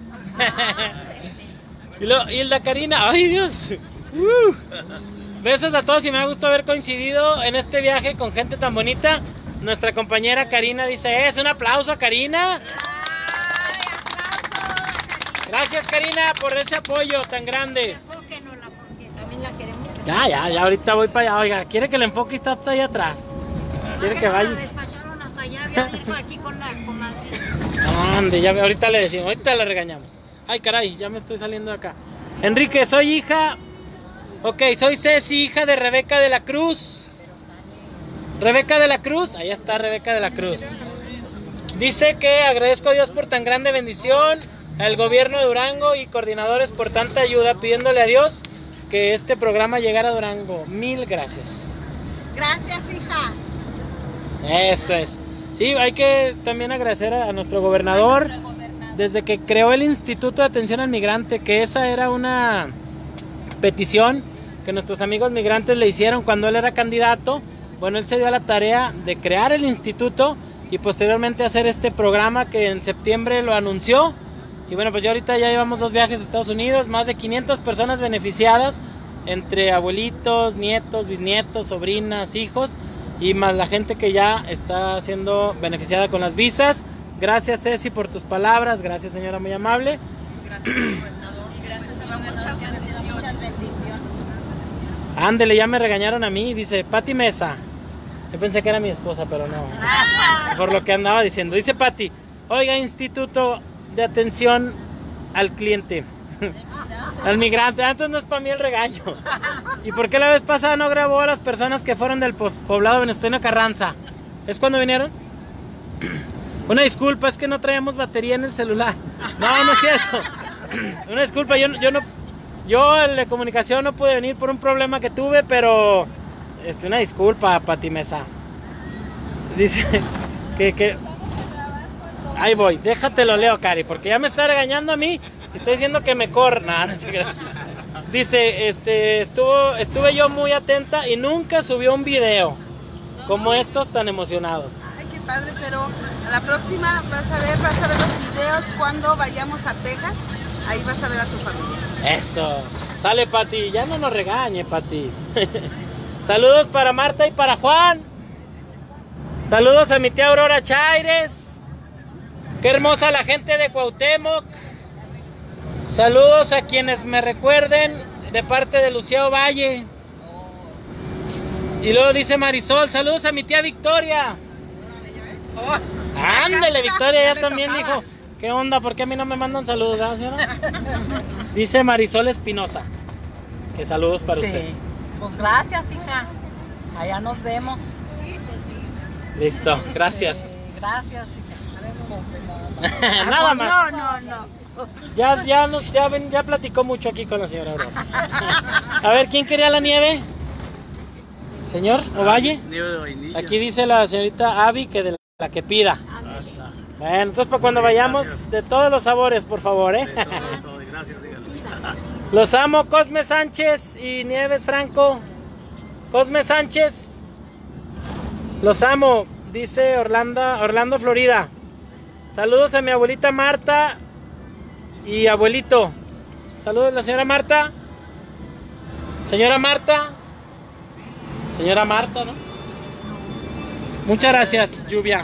Y Hilda Karina, ay Dios. Besos a todos y me ha gustado haber coincidido en este viaje con gente tan bonita. Nuestra compañera Karina dice, es un aplauso a Karina. Gracias, Karina, por ese apoyo tan grande. También la queremos. Ya, ahorita voy para allá. Oiga, ¿quiere que el enfoque está hasta allá atrás? ¿Quiere que vaya? Despacharon hasta allá, voy a ir por aquí con la comadre. Ande, ya, ahorita le decimos, ahorita le regañamos. Ay, caray, ya me estoy saliendo de acá. Enrique, soy hija... Ok, soy Ceci, hija de Rebeca de la Cruz. Rebeca de la Cruz, ahí está Rebeca de la Cruz. Dice que agradezco a Dios por tan grande bendición, al gobierno de Durango y coordinadores por tanta ayuda, pidiéndole a Dios que este programa llegara a Durango. Mil gracias. Gracias, hija. Eso es. Sí, hay que también agradecer a nuestro gobernador desde que creó el Instituto de Atención al Migrante, que esa era una petición que nuestros amigos migrantes le hicieron cuando él era candidato. Bueno, él se dio a la tarea de crear el instituto y posteriormente hacer este programa que en septiembre lo anunció. Y bueno, pues ya ahorita ya llevamos 2 viajes a Estados Unidos, más de 500 personas beneficiadas, entre abuelitos, nietos, bisnietos, sobrinas, hijos, y más la gente que ya está siendo beneficiada con las visas. Gracias, Ceci, por tus palabras. Gracias, señora, muy amable. Gracias, gobernador. Gracias, muchas bendiciones. Ándele, ya me regañaron a mí, dice Pati Mesa. Yo pensé que era mi esposa, pero no. Por lo que andaba diciendo. Dice Pati, oiga, Instituto de Atención al Cliente, al migrante. Entonces no es para mí el regaño. ¿Y por qué la vez pasada no grabó a las personas que fueron del poblado Venustiano Carranza? ¿Es cuando vinieron? Una disculpa, es que no traíamos batería en el celular. No es cierto. Una disculpa, yo el de comunicación no pude venir por un problema que tuve, pero una disculpa, Pati Mesa. Dice que ahí voy, déjatelo leo, Cari, porque ya me está regañando a mí y está diciendo que me corra. No, dice, estuve yo muy atenta y nunca subió un video como estos tan emocionados. Ay, qué padre, pero a la próxima vas a ver los videos cuando vayamos a Texas. Ahí vas a ver a tu familia. Eso. Sale, Pati. Ya no nos regañe, Pati. Saludos para Marta y para Juan. Saludos a mi tía Aurora Chaires. Qué hermosa la gente de Cuauhtémoc. Saludos a quienes me recuerden de parte de Luciano Valle. Y luego dice Marisol, saludos a mi tía Victoria. Ándele, Victoria, ya también dijo. ¿Qué onda? ¿Por qué a mí no me mandan saludos, señora? Dice Marisol Espinosa. Que saludos para usted. Pues gracias, hija. Allá nos vemos. Listo, gracias. Gracias, hija. Nada más. No. Ya platicó mucho aquí con la señora Aurora. A ver, ¿quién quería la nieve? ¿Señor Ovalle? Nieve de vainilla. Aquí dice la señorita Abby que de la que pida. Bueno, entonces para cuando vayamos, gracias. De todos los sabores, por favor, ¿eh? De todo, gracias, Los amo, Cosme Sánchez y Nieves Franco. Cosme Sánchez, los amo, dice Orlando, Florida. Saludos a mi abuelita Marta y abuelito. Saludos a la señora Marta. Señora Marta, ¿no? Muchas gracias, Lluvia.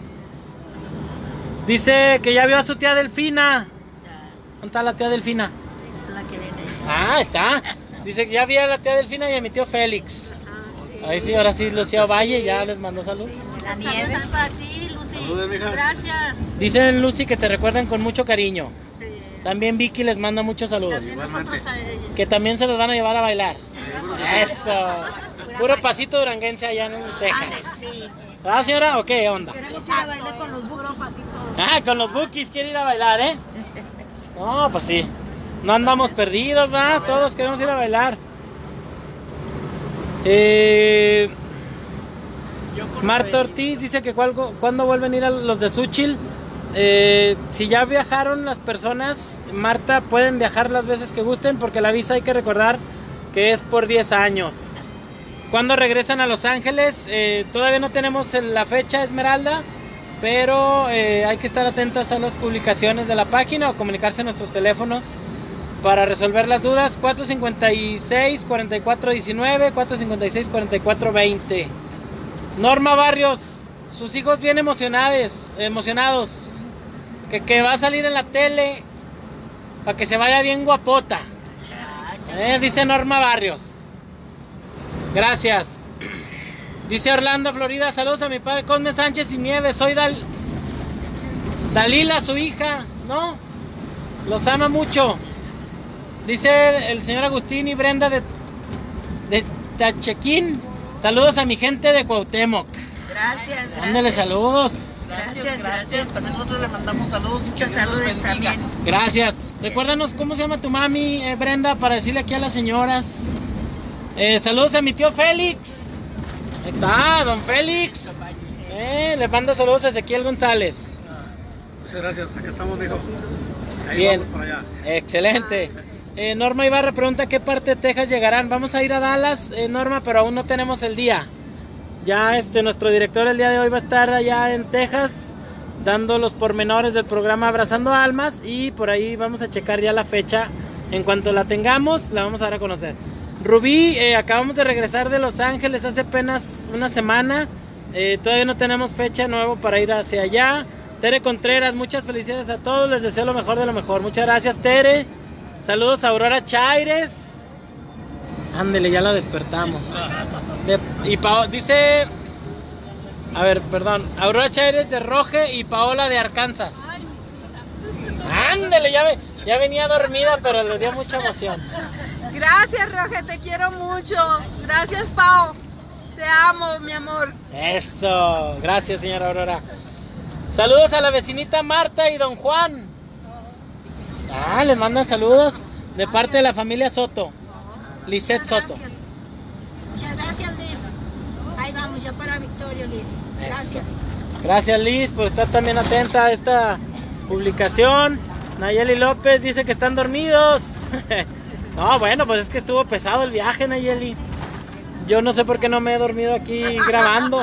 Dice que ya vio a su tía Delfina. ¿Dónde está la tía Delfina? La que viene. Ah, está. Dice que ya vi a la tía Delfina y a mi tío Félix. Ahí sí, ahora sí, Lucía Valle ya les mandó saludos. La nieve. Para ti, Lucy. Gracias. Dicen Lucy que te recuerdan con mucho cariño. También Vicky les manda muchos saludos. También nosotros a ella. Que también se los van a llevar a bailar. Eso. Puro pasito duranguense allá en Texas. Sí. ¿Ah, señora? ¿O qué onda? Queremos ir a bailar con los burros. Ah, con los bookies quiere ir a bailar, ¿eh? No, pues sí. No andamos perdidos, ¿verdad? Todos queremos ir a bailar. Marta Ortiz dice que cuando vuelven a ir a los de Xúchitl. Si ya viajaron las personas, Marta, pueden viajar las veces que gusten, porque la visa hay que recordar que es por 10 años. ¿Cuándo regresan a Los Ángeles? Todavía no tenemos la fecha, Esmeralda, pero hay que estar atentas a las publicaciones de la página o comunicarse a nuestros teléfonos para resolver las dudas. 456-4419, 456-4420. Norma Barrios, sus hijos bien emocionados, que va a salir en la tele para que se vaya bien guapota, dice Norma Barrios. Gracias. Dice Orlando Florida, saludos a mi padre Cosme Sánchez y Nieves, soy Dalila, su hija, ¿no? Los ama mucho. Dice el señor Agustín y Brenda de Tachequín, saludos a mi gente de Cuauhtémoc. Gracias. Ándale, saludos. Gracias. También nosotros le mandamos saludos. Muchos saludos también. Gracias. Recuérdanos cómo se llama tu mami, Brenda, para decirle aquí a las señoras. Saludos a mi tío Félix. Ahí está, don Félix. Le manda saludos a Ezequiel González. Muchas gracias, acá estamos, mijo. Ahí Bien, vamos para allá. Excelente. Norma Ibarra pregunta qué parte de Texas llegarán. Vamos a ir a Dallas, Norma, pero aún no tenemos el día. Ya nuestro director el día de hoy va a estar allá en Texas dando los pormenores del programa Abrazando Almas, y por ahí vamos a checar ya la fecha. En cuanto la tengamos, la vamos a dar a conocer. Rubí, acabamos de regresar de Los Ángeles hace apenas una semana. Todavía no tenemos fecha nueva para ir hacia allá. Tere Contreras, muchas felicidades a todos, les deseo lo mejor de lo mejor. Muchas gracias, Tere. Saludos a Aurora Chaires. Ándele, ya la despertamos. Dice, a ver, perdón, Aurora Chaires de Roge y Paola de Arkansas. Ándele, ya venía dormida, pero le dio mucha emoción. Gracias, Roge, te quiero mucho. Gracias, Pao. Te amo, mi amor. Eso, gracias, señora Aurora. Saludos a la vecinita Marta y don Juan. Les mandan saludos de parte de la familia Soto. Lisette Soto. Muchas gracias, Liz. Ahí vamos ya para Victoria, Liz. Gracias. Eso. Gracias, Liz, por estar también atenta a esta publicación. Nayeli López dice que están dormidos. No, bueno, pues es que estuvo pesado el viaje, Nayeli. Yo no sé por qué no me he dormido aquí grabando.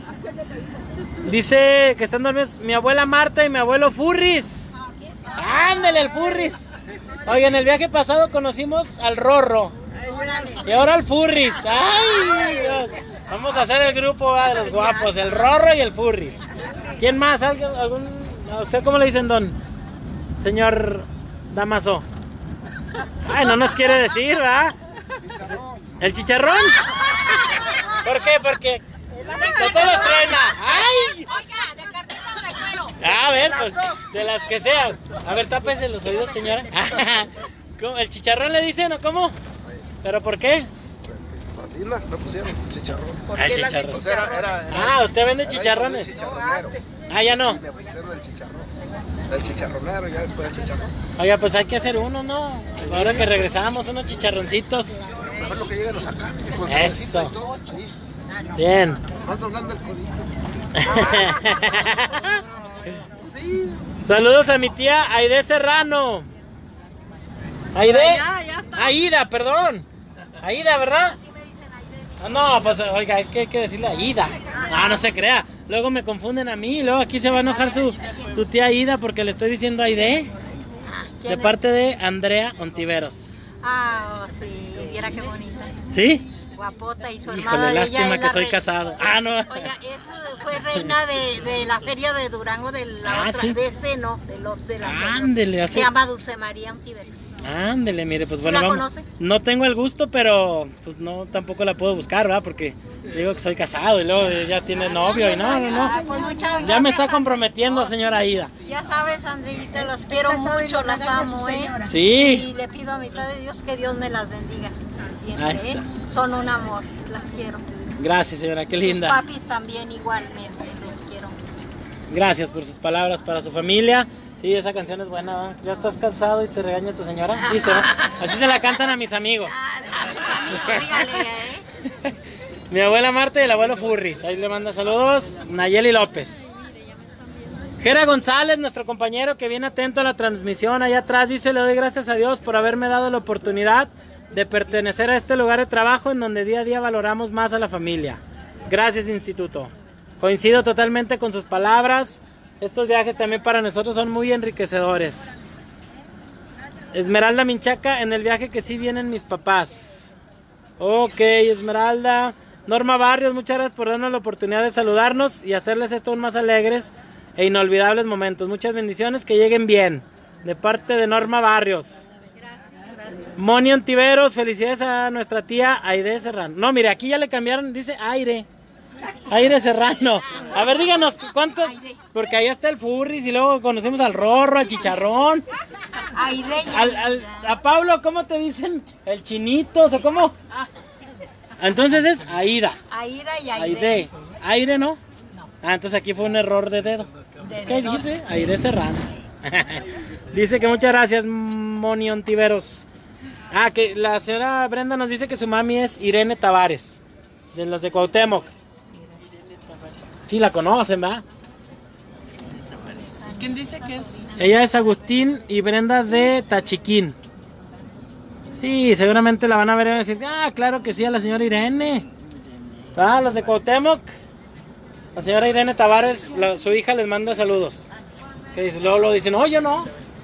Dice que están dormidos mi abuela Marta y mi abuelo Furris. Ándale, el Furris. Oigan, el viaje pasado conocimos al Rorro. Y ahora al Furris. ¡Ay, Dios! Vamos a hacer el grupo de los guapos, el Rorro y el Furris. ¿Quién más? ¿Algún? No sé cómo le dicen, don señor Damaso. Ay, no nos quiere decir, ¿verdad? ¿El chicharrón? ¿Por qué? Porque de todo estrena. ¡Ay! A ver, pues, de las que sean. A ver, tápese los oídos, señora. ¿Cómo? ¿El chicharrón le dicen o cómo? ¿Pero por qué? Así no pusieron chicharrón. El chicharrón. Era ¿usted vende chicharrones? Ya no. Y me pusieron el chicharrón. El chicharronero, ya después el chicharrón. Oiga, pues hay que hacer uno, ¿no? Ahora que regresamos, unos chicharroncitos. Mejor lo que lleguen acá. Eso. Todo, sí. Bien. Más doblando el codito. Sí. Saludos a mi tía Aide Serrano. Aide. Aida, perdón. Aida, ¿verdad? No, pues oiga, es que hay que decirle Aida. No se crea. Luego me confunden a mí. Luego aquí se va a enojar su tía Aida porque le estoy diciendo Aide. De parte de Andrea Ontiveros. Sí, viera qué bonita. ¿Sí? guapota, y su Híjole, hermana de ella lástima es que la soy casado. Ah, no. Oiga, eso fue reina de la feria de Durango, de la otra, ¿sí? de este no, de la Ándele, se llama Dulce María Ontiveros. Ándele, mire, pues ¿Sí bueno, la vamos. conoce? No tengo el gusto, pero pues no, tampoco la puedo buscar, ¿verdad? Porque digo que soy casado y luego ya tiene novio y no. Pues muchas Ya me gracias, está comprometiendo, señora Aida. Ya sabes, Andreita, las quiero mucho, las amo, ¿eh? Sí. Y le pido a mitad de Dios que Dios me las bendiga siempre, Ahí ¿eh? está. Son un amor, las quiero. Gracias, señora, qué Sus linda. papis también igualmente, los quiero. Gracias por sus palabras para su familia. Sí, esa canción es buena, ¿verdad? ¿Ya estás cansado y te regaña tu señora? ¿Viste, no? Así se la cantan a mis amigos. Mi abuela Marta y el abuelo Furris. Ahí le manda saludos. Nayeli López. Jera González, nuestro compañero que viene atento a la transmisión. Allá atrás dice: le doy gracias a Dios por haberme dado la oportunidad de pertenecer a este lugar de trabajo en donde día a día valoramos más a la familia. Gracias, instituto. Coincido totalmente con sus palabras. Estos viajes también para nosotros son muy enriquecedores. Esmeralda Minchaca, en el viaje que sí vienen mis papás. Ok, Esmeralda. Norma Barrios, muchas gracias por darnos la oportunidad de saludarnos y hacerles esto aún más alegres e inolvidables momentos. Muchas bendiciones, que lleguen bien. De parte de Norma Barrios. Moni Ontiveros, felicidades a nuestra tía Aide Serrano. No, mire, aquí ya le cambiaron, dice Aire. Aire Serrano. A ver, díganos cuántos, porque ahí está el Furris y luego conocemos al Rorro, al Chicharrón. A Pablo, ¿cómo te dicen? El Chinitos, ¿o cómo? Entonces es Aida. Aida y Aide. Aide. Aire, ¿no? Ah, entonces aquí fue un error de dedo. Es que ahí dice Aide Serrano. Dice que muchas gracias, Moni Ontiveros. Ah, que la señora Brenda nos dice que su mami es Irene Tavares, de los de Cuauhtémoc. Sí, la conocen, ¿verdad? ¿Quién dice que es? Ella es Agustín y Brenda de Tachiquín. Sí, seguramente la van a ver y van a decir: ah, claro que sí, a la señora Irene. Ah, los de Cuauhtémoc. La señora Irene Tavares, su hija, les manda saludos. Que dice, luego lo dicen: no, yo no.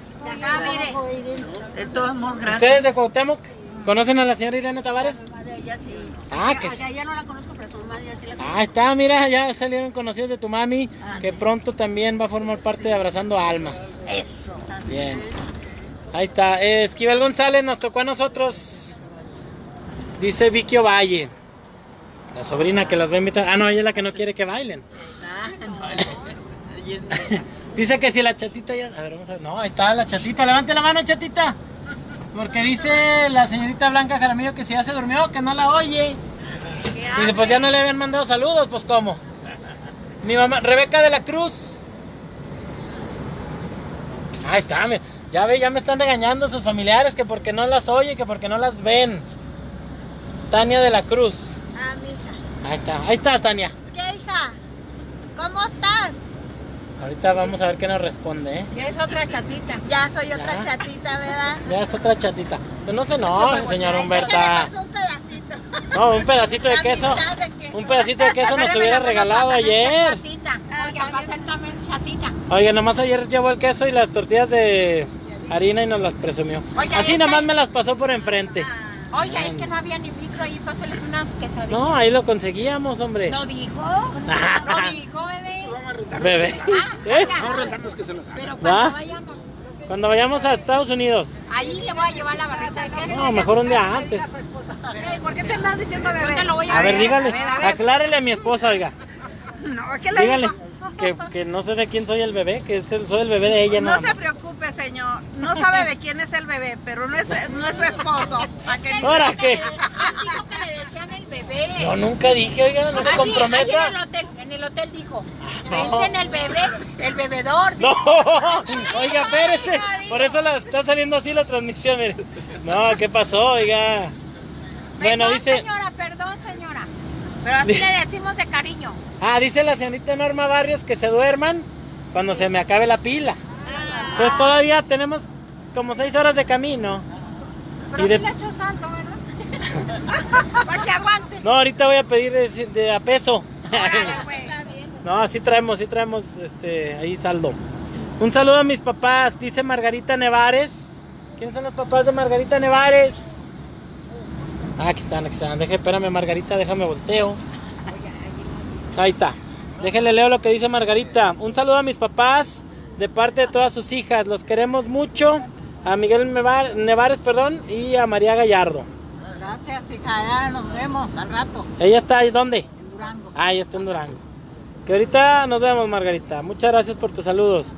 De todos modos, gracias. ¿Ustedes de Cuauhtémoc conocen a la señora Irene Tavares? Ella sí. Ah, que ya no la conozco, pero su mamá ya sí la conozco. Ah, está, mira, ya salieron conocidos de tu mami, que pronto también va a formar parte de Abrazando Almas. Eso. Bien. Ahí está. Esquivel González nos tocó a nosotros. Dice Vicky Ovalle, la sobrina que las va a invitar. Ah, no, ella es la que no quiere que bailen. Dice que si la chatita ya... A ver, vamos a ver. No, ahí está la chatita. Levante la mano, chatita. Porque dice la señorita Blanca Jaramillo que si ya se durmió, que no la oye. Dice, pues ya no le habían mandado saludos, pues ¿cómo? Mi mamá, Rebeca de la Cruz. Ahí está, ya ve, ya me están regañando sus familiares, que porque no las oye, que porque no las ven. Tania de la Cruz. Ah, mija. Ahí está Tania. ¿Qué, hija? ¿Cómo estás? Ahorita vamos a ver qué nos responde, ¿eh? Ya es otra chatita. Ya soy otra chatita, ¿verdad? Ya es otra chatita. Pues no se enoje, señora Humberta. Un pedacito. No, un pedacito de queso. Un pedacito de queso nos hubiera regalado ayer. Oiga, va a ser también chatita. Oye, nomás ayer llevó el queso y las tortillas de harina y nos las presumió. Oiga, así nomás me las pasó por enfrente. Oiga, es que no había ni micro ahí, páseles unas quesadillas. No, ahí lo conseguíamos, hombre. ¿No dijo? ¿No dijo, bebé? Bebé. Vamos a rentarnos que se los haga. Pero ¿Va? cuando vayamos, Cuando vayamos a Estados Unidos. ahí le voy a llevar la barrita de queso. No, mejor un día antes. ¿Por qué te andas diciendo bebé? Yo te lo voy A ver, dígale. Aclárele a mi esposa, oiga. No, ¿qué le Dígale digo? que no sé de quién soy el bebé, que soy el bebé de ella. No nada se más. preocupe, señor. No sabe de quién es el bebé, pero no es su esposo. ¿Para qué? ¿Ahora qué? Dijo que le decían el bebé. Yo nunca dije, oiga, no me Ah, sí, comprometa. ahí en el hotel dijo. No. Dicen el bebé, el bebedor. No, dijo. oiga, espérese. Por eso está saliendo así la transmisión, mire. No, ¿qué pasó, oiga? Bueno, Perdón, dice... señora, perdón, señora. Pero así le decimos de cariño. Ah, dice la señorita Norma Barrios que se duerman cuando se me acabe la pila. Pues todavía tenemos como 6 horas de camino. Pero Y de- sí le echo salto, ¿verdad? Para que aguante. No, ahorita voy a pedir a peso. Órale, pues. No, sí traemos ahí saldo. Un saludo a mis papás, dice Margarita Nevares. ¿Quiénes son los papás de Margarita Nevares? Aquí están, aquí están. Espérame, Margarita, déjame volteo. Ahí está. Déjenle leo lo que dice Margarita. Un saludo a mis papás de parte de todas sus hijas. Los queremos mucho. A Miguel Nevares, perdón, y a María Gallardo. Gracias, hija. Ya nos vemos al rato. ¿Ella está ahí dónde? En Durango. Ah, ella está en Durango. Que ahorita nos vemos, Margarita. Muchas gracias por tus saludos.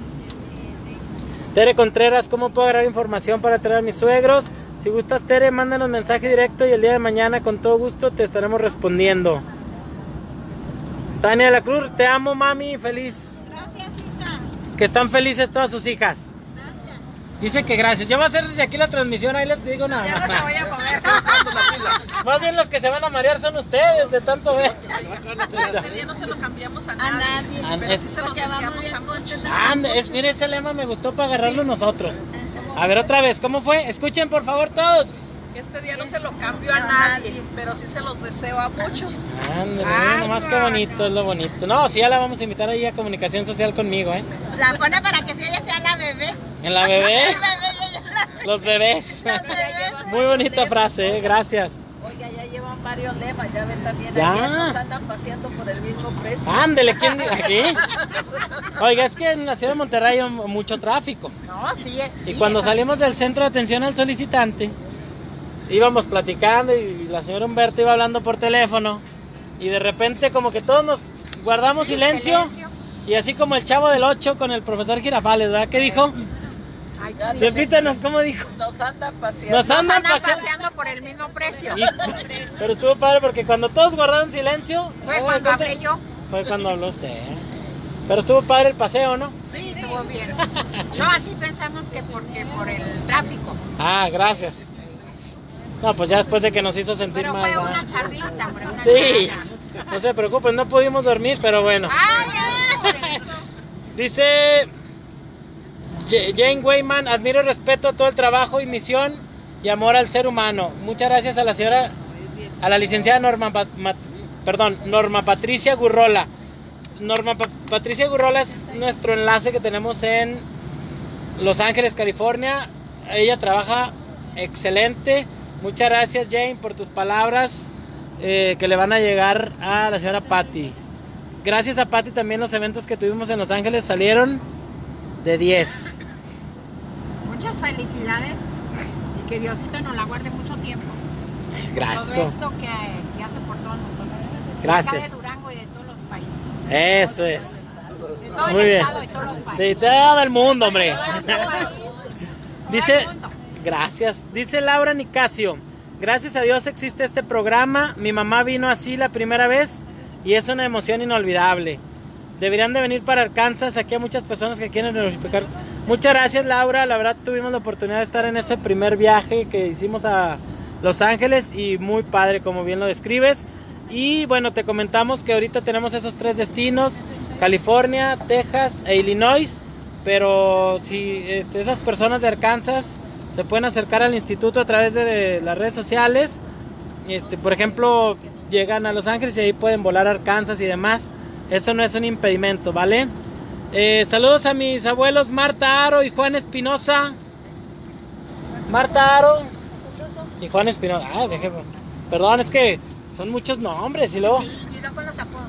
Tere Contreras, ¿cómo puedo agarrar información para traer a mis suegros? Si gustas, Tere, mándanos mensaje directo y el día de mañana con todo gusto te estaremos respondiendo. Tania de la Cruz, te amo, mami, feliz. Gracias, hija. Que están felices todas sus hijas. Gracias. Dice que gracias. Yo voy a hacer desde aquí la transmisión, ahí les digo nada. Ya no se voy a mover. Más bien los que se van a marear son ustedes, de tanto ver. Este día no se lo cambiamos a nadie, pero sí se los deseamos a muchos. Mire, ese lema me gustó para agarrarlo nosotros. A ver, otra vez, ¿cómo fue? Escuchen, por favor, todos. Este día no se lo cambio a nadie, pero sí se los deseo a muchos. Nomás que bonito, es lo bonito. No, sí, ya la vamos a invitar ahí a comunicación social conmigo, ¿eh? La pone para que si ella sea la bebé. ¿En la bebé? Los bebés. Muy bonita frase, gracias. Oiga, ya llevan varios lemas, ya ven también. Ya. Aquí nos andan paseando por el mismo precio. Ándele, ¿quién aquí? Oiga, es que en la ciudad de Monterrey hay mucho tráfico. No, sí. Y cuando salimos del centro de atención al solicitante, íbamos platicando y la señora Humberto iba hablando por teléfono y de repente como que todos nos guardamos silencio y así como el Chavo del 8 con el profesor Girafales, ¿verdad? ¿Qué dijo? Repítanos, ¿cómo dijo? Nos andan paseando. Nos andan paseando por el mismo precio. Pero estuvo padre porque cuando todos guardaron silencio Fue cuando hablé yo. Fue cuando habló usted, ¿eh? Pero estuvo padre el paseo, ¿no? Sí, estuvo bien. No, así pensamos que porque por el tráfico. Ah, gracias. No, pues ya después de que nos hizo sentir Pero mal. fue ¿verdad? una charlita, hombre, una Sí, charla. no se preocupen, no pudimos dormir, pero bueno. Dice Jane Wayman, admiro y respeto todo el trabajo y misión y amor al ser humano. Muchas gracias a la señora, a la licenciada Norma Patricia Gurrola. Patricia Gurrola es nuestro enlace que tenemos en Los Ángeles, California. Ella trabaja excelente. Muchas gracias, Jane, por tus palabras que le van a llegar a la señora Patty. Gracias a Patty también los eventos que tuvimos en Los Ángeles salieron de 10. Muchas felicidades y que Diosito nos la guarde mucho tiempo. Gracias. Todo esto que hace por todos nosotros. Gracias. De acá de Durango y de todos los países. Eso es. De todo Muy el bien. estado y todos los países. De todo el mundo, hombre. Dice, gracias. Dice Laura Nicasio, gracias a Dios existe este programa. Mi mamá vino así la primera vez y es una emoción inolvidable. Deberían de venir para Arkansas. Aquí hay muchas personas que quieren notificar. Muchas gracias, Laura. La verdad tuvimos la oportunidad de estar en ese primer viaje que hicimos a Los Ángeles y muy padre, como bien lo describes. Y bueno, te comentamos que ahorita tenemos esos 3 destinos: California, Texas e Illinois. Pero si esas personas de Arkansas se pueden acercar al instituto a través de las redes sociales, por ejemplo, llegan a Los Ángeles y ahí pueden volar a Arkansas y demás. Eso no es un impedimento, ¿vale? Saludos a mis abuelos Marta Aro y Juan Espinosa. Marta Aro y Juan Espinosa. Perdón, es que son muchos nombres y luego... Sí, y luego con los apodos.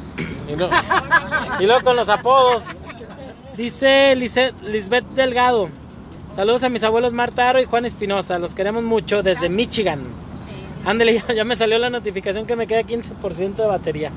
Y luego con los apodos. Dice Lisbeth Delgado. Saludos a mis abuelos Marta Aro y Juan Espinosa. Los queremos mucho desde Michigan. Ándale, ya me salió la notificación que me queda 15% de batería.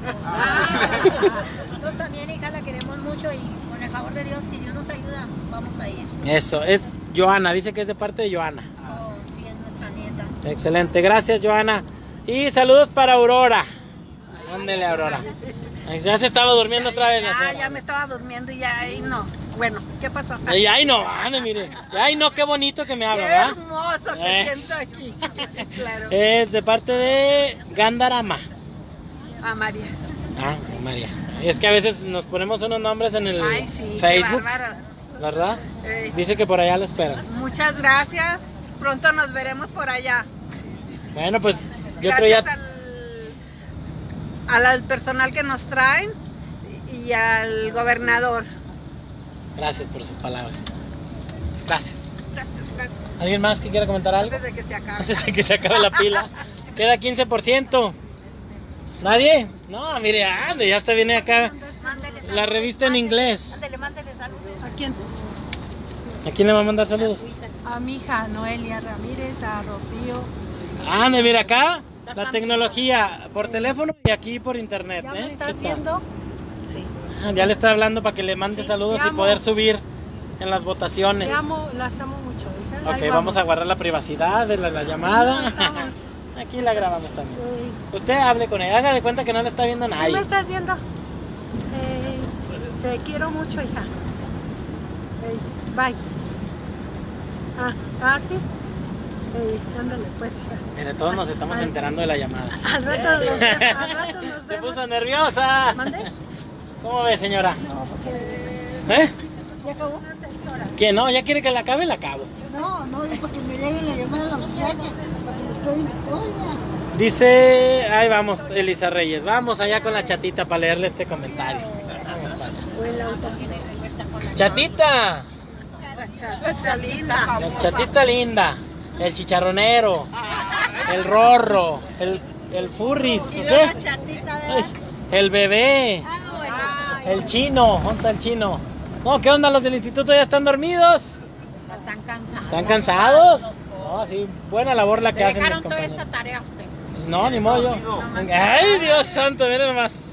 Nosotros también, hija, la queremos mucho y con el favor de Dios, si Dios nos ayuda, vamos a ir. Eso, es Joana, dice que es de parte de Joana. Oh, sí, es nuestra nieta. Excelente, gracias, Joana. Y saludos para Aurora. Ándale, Aurora. Ya se estaba durmiendo otra vez. Ya me estaba durmiendo y ya ahí no. Bueno, ¿qué pasó? Ay, no, mire. Ay, no, qué bonito que me habla, Qué ¿verdad? hermoso que siento aquí. Claro. Es de parte de Gandarama. A María. Ah, María. Es que a veces nos ponemos unos nombres en el Sí, Facebook, qué bárbaros. ¿verdad? Dice que por allá la esperan. Muchas gracias. Pronto nos veremos por allá. Bueno, pues yo Gracias creo al personal que nos traen y al gobernador. Gracias por sus palabras. Gracias. Gracias. ¿Alguien más que quiera comentar algo? Antes de que se acabe. Antes de que se acabe la pila. Queda 15%. ¿Nadie? No, mire, ande, ya hasta viene acá la revista en inglés. ¿A quién? ¿A quién le va a mandar saludos? A mi hija Noelia Ramírez, a Rocío. Ande, mira acá, la tecnología por teléfono y aquí por internet. ¿Ya me estás viendo? Sí. Ya le está hablando para que le mande saludos y poder subir en las votaciones. Las amo mucho, hija. Ok, vamos a guardar la privacidad de la llamada. Aquí la grabamos también. Usted hable con ella, haga de cuenta que no le está viendo nadie. ¿Sí me estás viendo? Te quiero mucho, hija. Bye. ¿Sí? Ándale, pues, hija. Mire, todos nos estamos enterando de la llamada. Al rato nos vemos. Se puso nerviosa. ¿Mande? ¿Cómo ve, señora? No, porque... ¿Ya acabó? ¿Quién no? ¿Ya quiere que la acabe? La acabo. No, es para que me lleguen la llamada a la muchacha, para que me estoy en Victoria. Dice, ahí vamos, Elisa Reyes. Vamos allá con la chatita para leerle este comentario. Vamos para allá. ¡Chatita! La chatita linda. El chicharronero. El rorro. El furris. ¿Qué? El bebé. El chino. ¿Dónde está el chino? No, ¿qué onda? ¿Los del instituto ya están dormidos? Están cansados. ¿Están cansados? No, sí, buena labor la que hacen mis dejaron toda compañeros. esta tarea a usted. No, ni modo yo. Ay, Dios santo, miren nomás.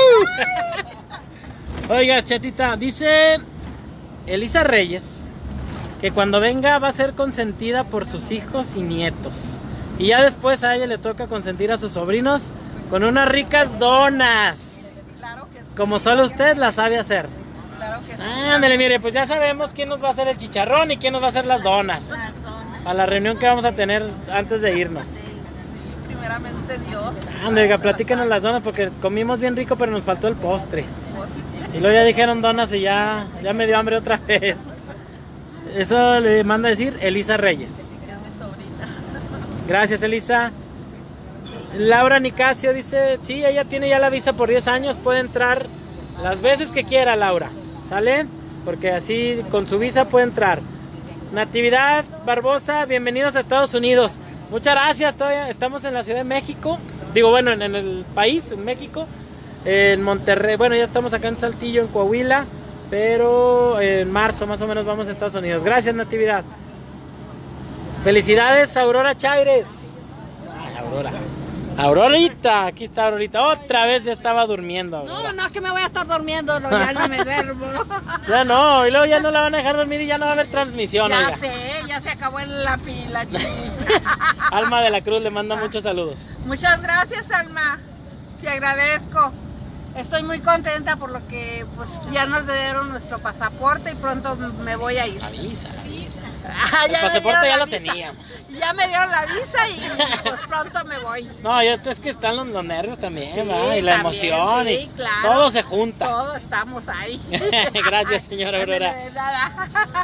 Oiga, chatita, dice Elisa Reyes que cuando venga va a ser consentida por sus hijos y nietos. Y ya después a ella le toca consentir a sus sobrinos con unas ricas donas. Claro que sí. Como solo usted las sabe hacer. Claro que sí. Ándale, mire, pues ya sabemos quién nos va a hacer el chicharrón y quién nos va a hacer las donas. A la reunión que vamos a tener antes de irnos. Sí, primeramente Dios. Ándale, platícanos las donas porque comimos bien rico, pero nos faltó el postre. Y luego ya dijeron donas y ya me dio hambre otra vez. Eso le manda a decir Elisa Reyes. Sí, es mi sobrina. Gracias, Elisa. Laura Nicasio dice, sí, ella tiene ya la visa por 10 años, puede entrar las veces que quiera, Laura. ¿Sale? Porque así con su visa puede entrar. Natividad Barbosa, bienvenidos a Estados Unidos. Muchas gracias, todavía estamos en la Ciudad de México. Digo, bueno, en el país, en México. En Monterrey, bueno, ya estamos acá en Saltillo, en Coahuila. Pero en marzo más o menos vamos a Estados Unidos. Gracias, Natividad. Felicidades, Aurora Chaires. Ay, Aurora. Aurorita, aquí está Aurorita. Otra vez ya estaba durmiendo. Aurora. No, que me voy a estar durmiendo, no, ya no me duermo. Ya no, y luego ya no la van a dejar dormir y ya no va a haber transmisión. Ya oiga. sé, ya se acabó la pila, Alma de la Cruz le manda muchos saludos. Muchas gracias, Alma. Te agradezco. Estoy muy contenta por lo que pues ya nos dieron nuestro pasaporte y pronto me voy a ir. Avisa. El pasaporte ya lo teníamos. Ya me dieron la visa y pues pronto me voy. No, es que están los nervios también, Sí, ¿verdad? Y la también, emoción, sí, y claro. todo se junta. Todos estamos ahí. Gracias, señora Aurora. De nada.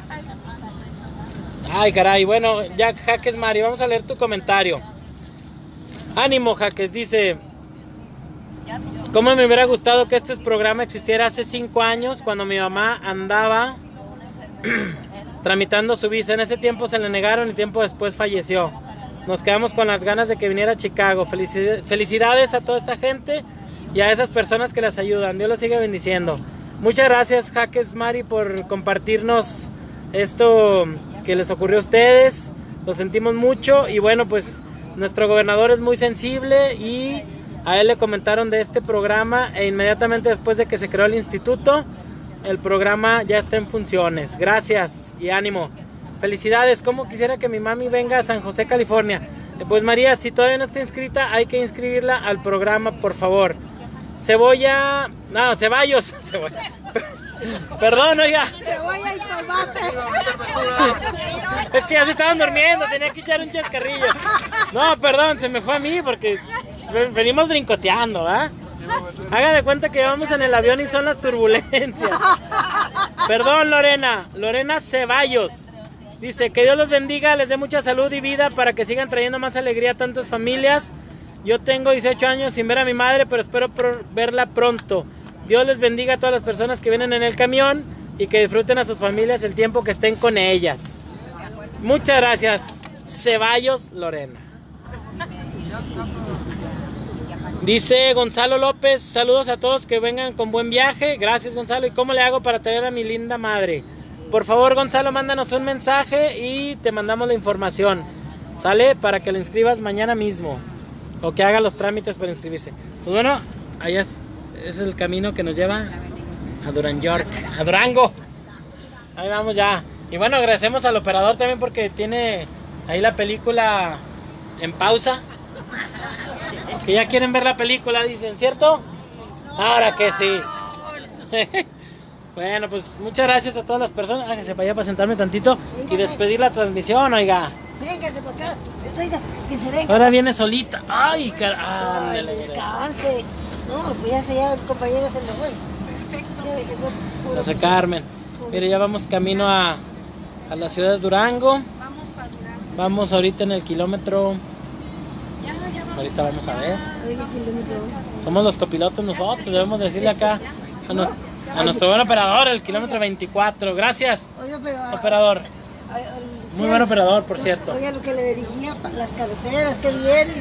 Ay, caray, bueno, ya Jaques Mari, vamos a leer tu comentario. Ánimo, Jaques, dice: ¿cómo me hubiera gustado que este programa existiera hace 5 años cuando mi mamá andaba tramitando su visa? En ese tiempo se le negaron y tiempo después falleció. Nos quedamos con las ganas de que viniera a Chicago. Felicidades a toda esta gente y a esas personas que las ayudan. Dios los sigue bendiciendo. Muchas gracias, Jaques Mari, por compartirnos esto que les ocurrió a ustedes. Lo sentimos mucho y bueno, pues nuestro gobernador es muy sensible y a él le comentaron de este programa e inmediatamente después de que se creó el instituto, el programa ya está en funciones. Gracias y ánimo. Felicidades. ¿Cómo quisiera que mi mami venga a San José, California? Pues María, si todavía no está inscrita, hay que inscribirla al programa, por favor. Ceballos. Perdón, oiga. Cebolla y tomate. Es que ya se estaban durmiendo, tenía que echar un chascarrillo. No, perdón, se me fue a mí porque venimos brincoteando, ¿verdad? Haga de cuenta que vamos en el avión y son las turbulencias. Perdón, Lorena Ceballos. Dice: que Dios los bendiga, les dé mucha salud y vida para que sigan trayendo más alegría a tantas familias. Yo tengo 18 años sin ver a mi madre, pero espero verla pronto. Dios les bendiga a todas las personas que vienen en el camión y que disfruten a sus familias el tiempo que estén con ellas. Muchas gracias, Ceballos Lorena. Dice Gonzalo López, saludos a todos, que vengan con buen viaje. Gracias, Gonzalo. ¿Y cómo le hago para traer a mi linda madre? Por favor, Gonzalo, mándanos un mensaje y te mandamos la información. ¿Sale? Para que la inscribas mañana mismo. O que haga los trámites para inscribirse. Pues bueno, allá es el camino que nos lleva a Durango. Ahí vamos ya. Y bueno, agradecemos al operador también porque tiene ahí la película en pausa. Que ya quieren ver la película, dicen, ¿cierto? Ahora que sí. Bueno, pues muchas gracias a todas las personas. Háganse para allá para sentarme tantito y despedir la transmisión, oiga. Véngase para acá. Que se venga. Ahora viene solita. Ay, ándale. Descanse. No, pues ya se ya los compañeros se los voy. Perfecto. Gracias, Carmen. Mire, ya vamos camino a la ciudad de Durango. Vamos ahorita en el kilómetro. Ahorita vamos a ver. Somos los copilotos nosotros, debemos decirle acá a nuestro buen operador, el kilómetro 24. Gracias, operador. Muy buen operador, por cierto. Oiga, lo que le dirigía, las carreteras, que vienen.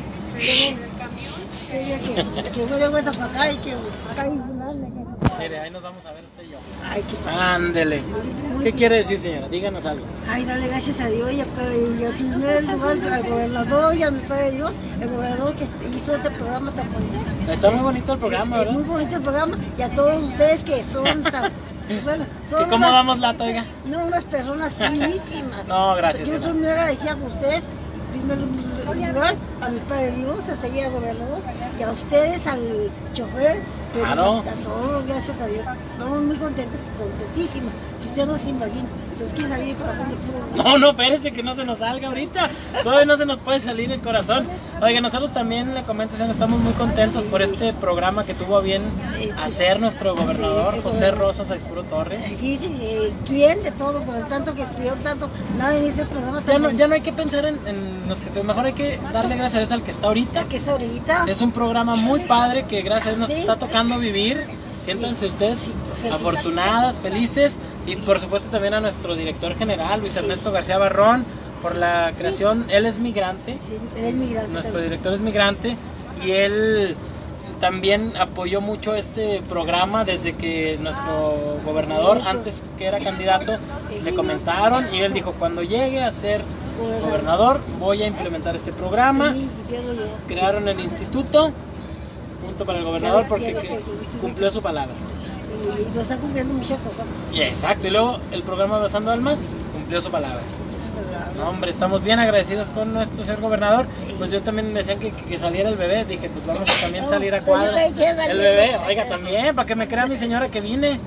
Que voy de vuelta para acá y que acá mire, ahí nos vamos a ver usted y yo. Ay, qué ándele. ¿Qué quiere decir, señora? Díganos algo. Ay, dale gracias a Dios y a primer lugar al gobernador y a mi Padre Dios, el gobernador que hizo este programa tan bonito. Está muy bonito el programa, ¿verdad? Muy bonito el programa y a todos ustedes que son tan... Bueno, ¿y cómo damos lata, oiga? No, unas personas finísimas. No, gracias. Yo estoy muy agradecida con ustedes. En primer lugar, a mi Padre Dios, a seguir al gobernador y a ustedes, al chofer. Claro. A todos, gracias a Dios. Estamos muy contentos, contentísimos. Que usted no se imagina, se nos quiere salir el corazón de puro. No, espérese que no se nos salga ahorita. Todavía no se nos puede salir el corazón. Oiga, nosotros también le comento, estamos muy contentos por este programa que tuvo a bien hacer nuestro gobernador, José Rosa Saispuro Torres. Sí, ¿quién de todos? Tanto que escribió, tanto, nada en ese programa. Ya no hay que pensar en los que estén, mejor hay que darle gracias a Dios al que está ahorita. El que está ahorita. Es un programa muy padre que gracias a Dios nos está tocando vivir. Siéntanse ustedes afortunadas, felices, y por supuesto también a nuestro director general, Luis Ernesto García Barrón, por la creación. Él es migrante, él es migrante, nuestro director es migrante, y él también apoyó mucho este programa desde que nuestro gobernador, antes que era candidato, le comentaron y él dijo, cuando llegue a ser gobernador voy a implementar este programa. Crearon el instituto junto para el gobernador porque cumplió su palabra. Y nos está cumpliendo muchas cosas. Y exacto, y luego el programa Abrazando Almas cumplió su palabra. No, hombre, estamos bien agradecidos con nuestro señor gobernador. Pues yo también me decían que saliera el bebé. Dije, pues vamos a también salir a cuadra. El bebé, oiga, también, para que me crea mi señora que vine.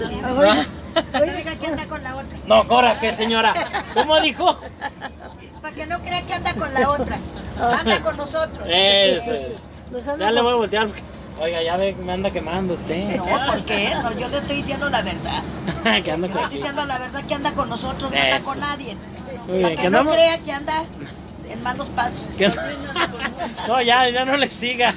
Oiga, que anda con la otra. No, Cora, ¿qué señora? ¿Cómo dijo? Para que no crea que anda con la otra. Anda con nosotros. Eso. Ya le voy a voltear. Oiga, ya ve, me anda quemando usted. No, ¿por qué? No, yo le estoy diciendo la verdad. Que anda con estoy diciendo la verdad, que anda con nosotros, no anda con nadie. Muy bien, para que no crea que anda en malos pasos. No, ya no le siga.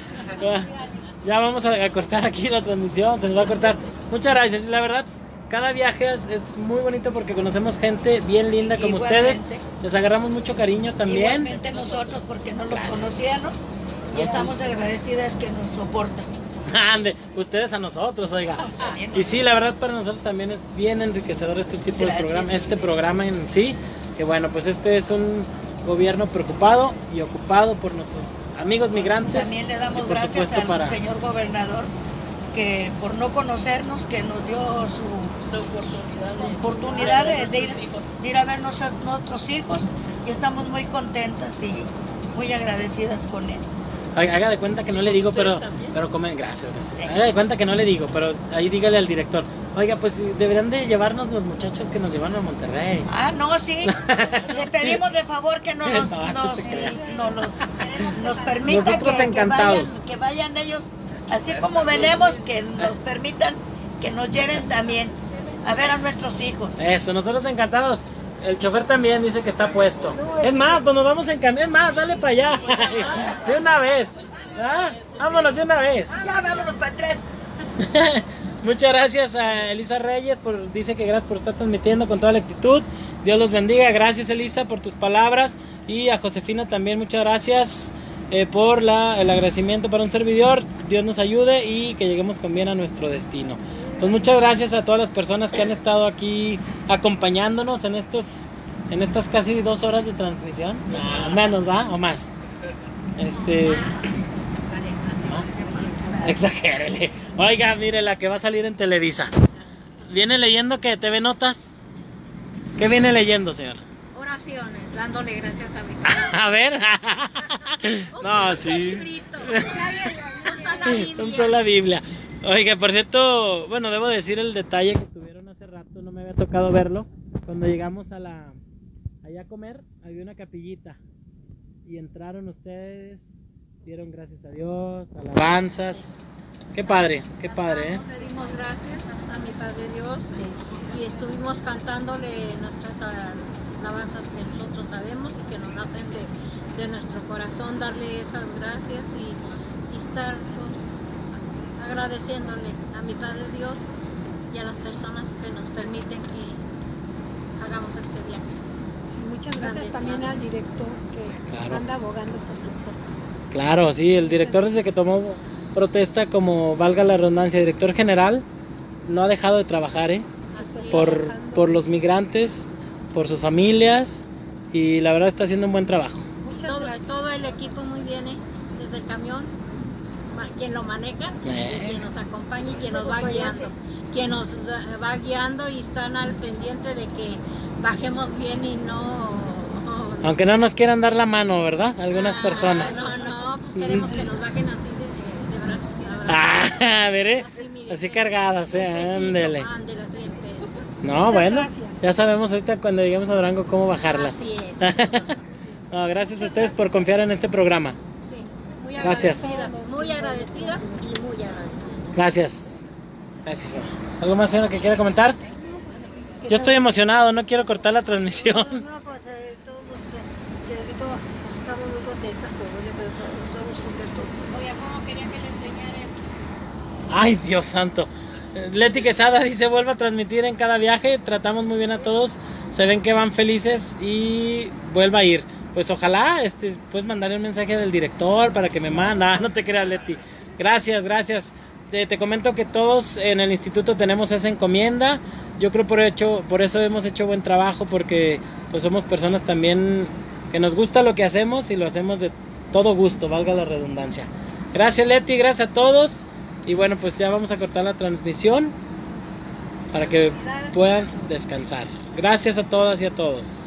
Ya vamos a cortar aquí la transmisión, se nos va a cortar. Muchas gracias, la verdad. Cada viaje es muy bonito porque conocemos gente bien linda como ustedes. Les agarramos mucho cariño también. Igualmente nosotros, porque no los conocíamos y estamos agradecidas que nos soportan. Ande, ustedes a nosotros, oiga. Y sí, la verdad para nosotros también es bien enriquecedor este tipo de programa, este programa en sí. Que bueno, pues este es un gobierno preocupado y ocupado por nuestros amigos migrantes. También le damos gracias al señor gobernador que por no conocernos, que nos dio su oportunidad de ir a ver nuestros hijos, y estamos muy contentas y muy agradecidas con él. Haga de cuenta que no le digo, pero comen, gracias. Haga de cuenta que no le digo, pero ahí dígale al director, oiga, pues deberían de llevarnos los muchachos que nos llevan a Monterrey. Ah, no, sí, le pedimos de favor que nos permitan que vayan ellos, así como venimos, que nos permitan que nos lleven también a ver a nuestros hijos. Eso, nosotros encantados. El chofer también dice que está puesto. Es más, pues nos vamos en camión. Es más, dale para allá. De una vez. ¿Ah? Vámonos de una vez. Ya, vámonos para tres. Muchas gracias a Elisa Reyes. Dice que gracias por estar transmitiendo con toda la actitud. Dios los bendiga. Gracias, Elisa, por tus palabras. Y a Josefina también, muchas gracias. por el agradecimiento para un servidor. Dios nos ayude y que lleguemos con bien a nuestro destino. Pues muchas gracias a todas las personas que han estado aquí acompañándonos en estas casi 2 horas de transmisión. Menos, ¿va? O más. Exagérele. Oiga, mire la que va a salir en Televisa. ¿Viene leyendo que TV Notas? ¿Qué viene leyendo, señora? Oraciones, dándole gracias a mi padre. A ver. No, sí. Junto a la Biblia. Oiga, por cierto, bueno, debo decir el detalle que tuvieron hace rato, no me había tocado verlo. Cuando llegamos allá a comer, había una capillita. Y entraron ustedes, dieron gracias a Dios, alabanzas. Qué padre, ¿eh? Le dimos gracias a mi Padre Dios y estuvimos cantándole nuestras alabanzas que nosotros sabemos y que nos nacen de nuestro corazón, darle esas gracias y estar pues, agradeciéndole a mi Padre Dios y a las personas que nos permiten que hagamos este viaje. Muchas gracias también al director que anda abogando por nosotros. Claro, sí, el director desde que tomó protesta, como valga la redundancia, director general, no ha dejado de trabajar, por los migrantes, por sus familias, y la verdad está haciendo un buen trabajo. Todo el equipo muy bien, desde el camión, quien lo maneja, y quien nos acompaña y quien nos va guiando. Quien nos va guiando y están al pendiente de que bajemos bien y no... Aunque no nos quieran dar la mano, ¿verdad? Algunas personas. No, pues queremos que nos bajen así de brazos. Veré, así cargadas, ándele. No, bueno, ya sabemos ahorita cuando lleguemos a Durango cómo bajarlas. Así es. No, gracias a ustedes por confiar en este programa. Sí, muy gracias. Muy agradecida y muy agradecida. Gracias. Gracias. ¿Algo más, señora, que quiera comentar? Yo estoy emocionado, no quiero cortar la transmisión. No, pues todos estamos muy contentas, todos estamos contentos. Oiga, ¿cómo quería que le enseñara esto? Ay, Dios santo. Leti Quesada dice, vuelvo a transmitir en cada viaje, tratamos muy bien a todos, se ven que van felices y vuelva a ir. Pues ojalá, pues mandaré un mensaje del director para que me manda. No te creas, Leti. Gracias. Te comento que todos en el instituto tenemos esa encomienda. Yo creo por eso hemos hecho buen trabajo, porque pues somos personas también que nos gusta lo que hacemos y lo hacemos de todo gusto, valga la redundancia. Gracias, Leti, gracias a todos. Y bueno, pues ya vamos a cortar la transmisión para que puedan descansar. Gracias a todas y a todos.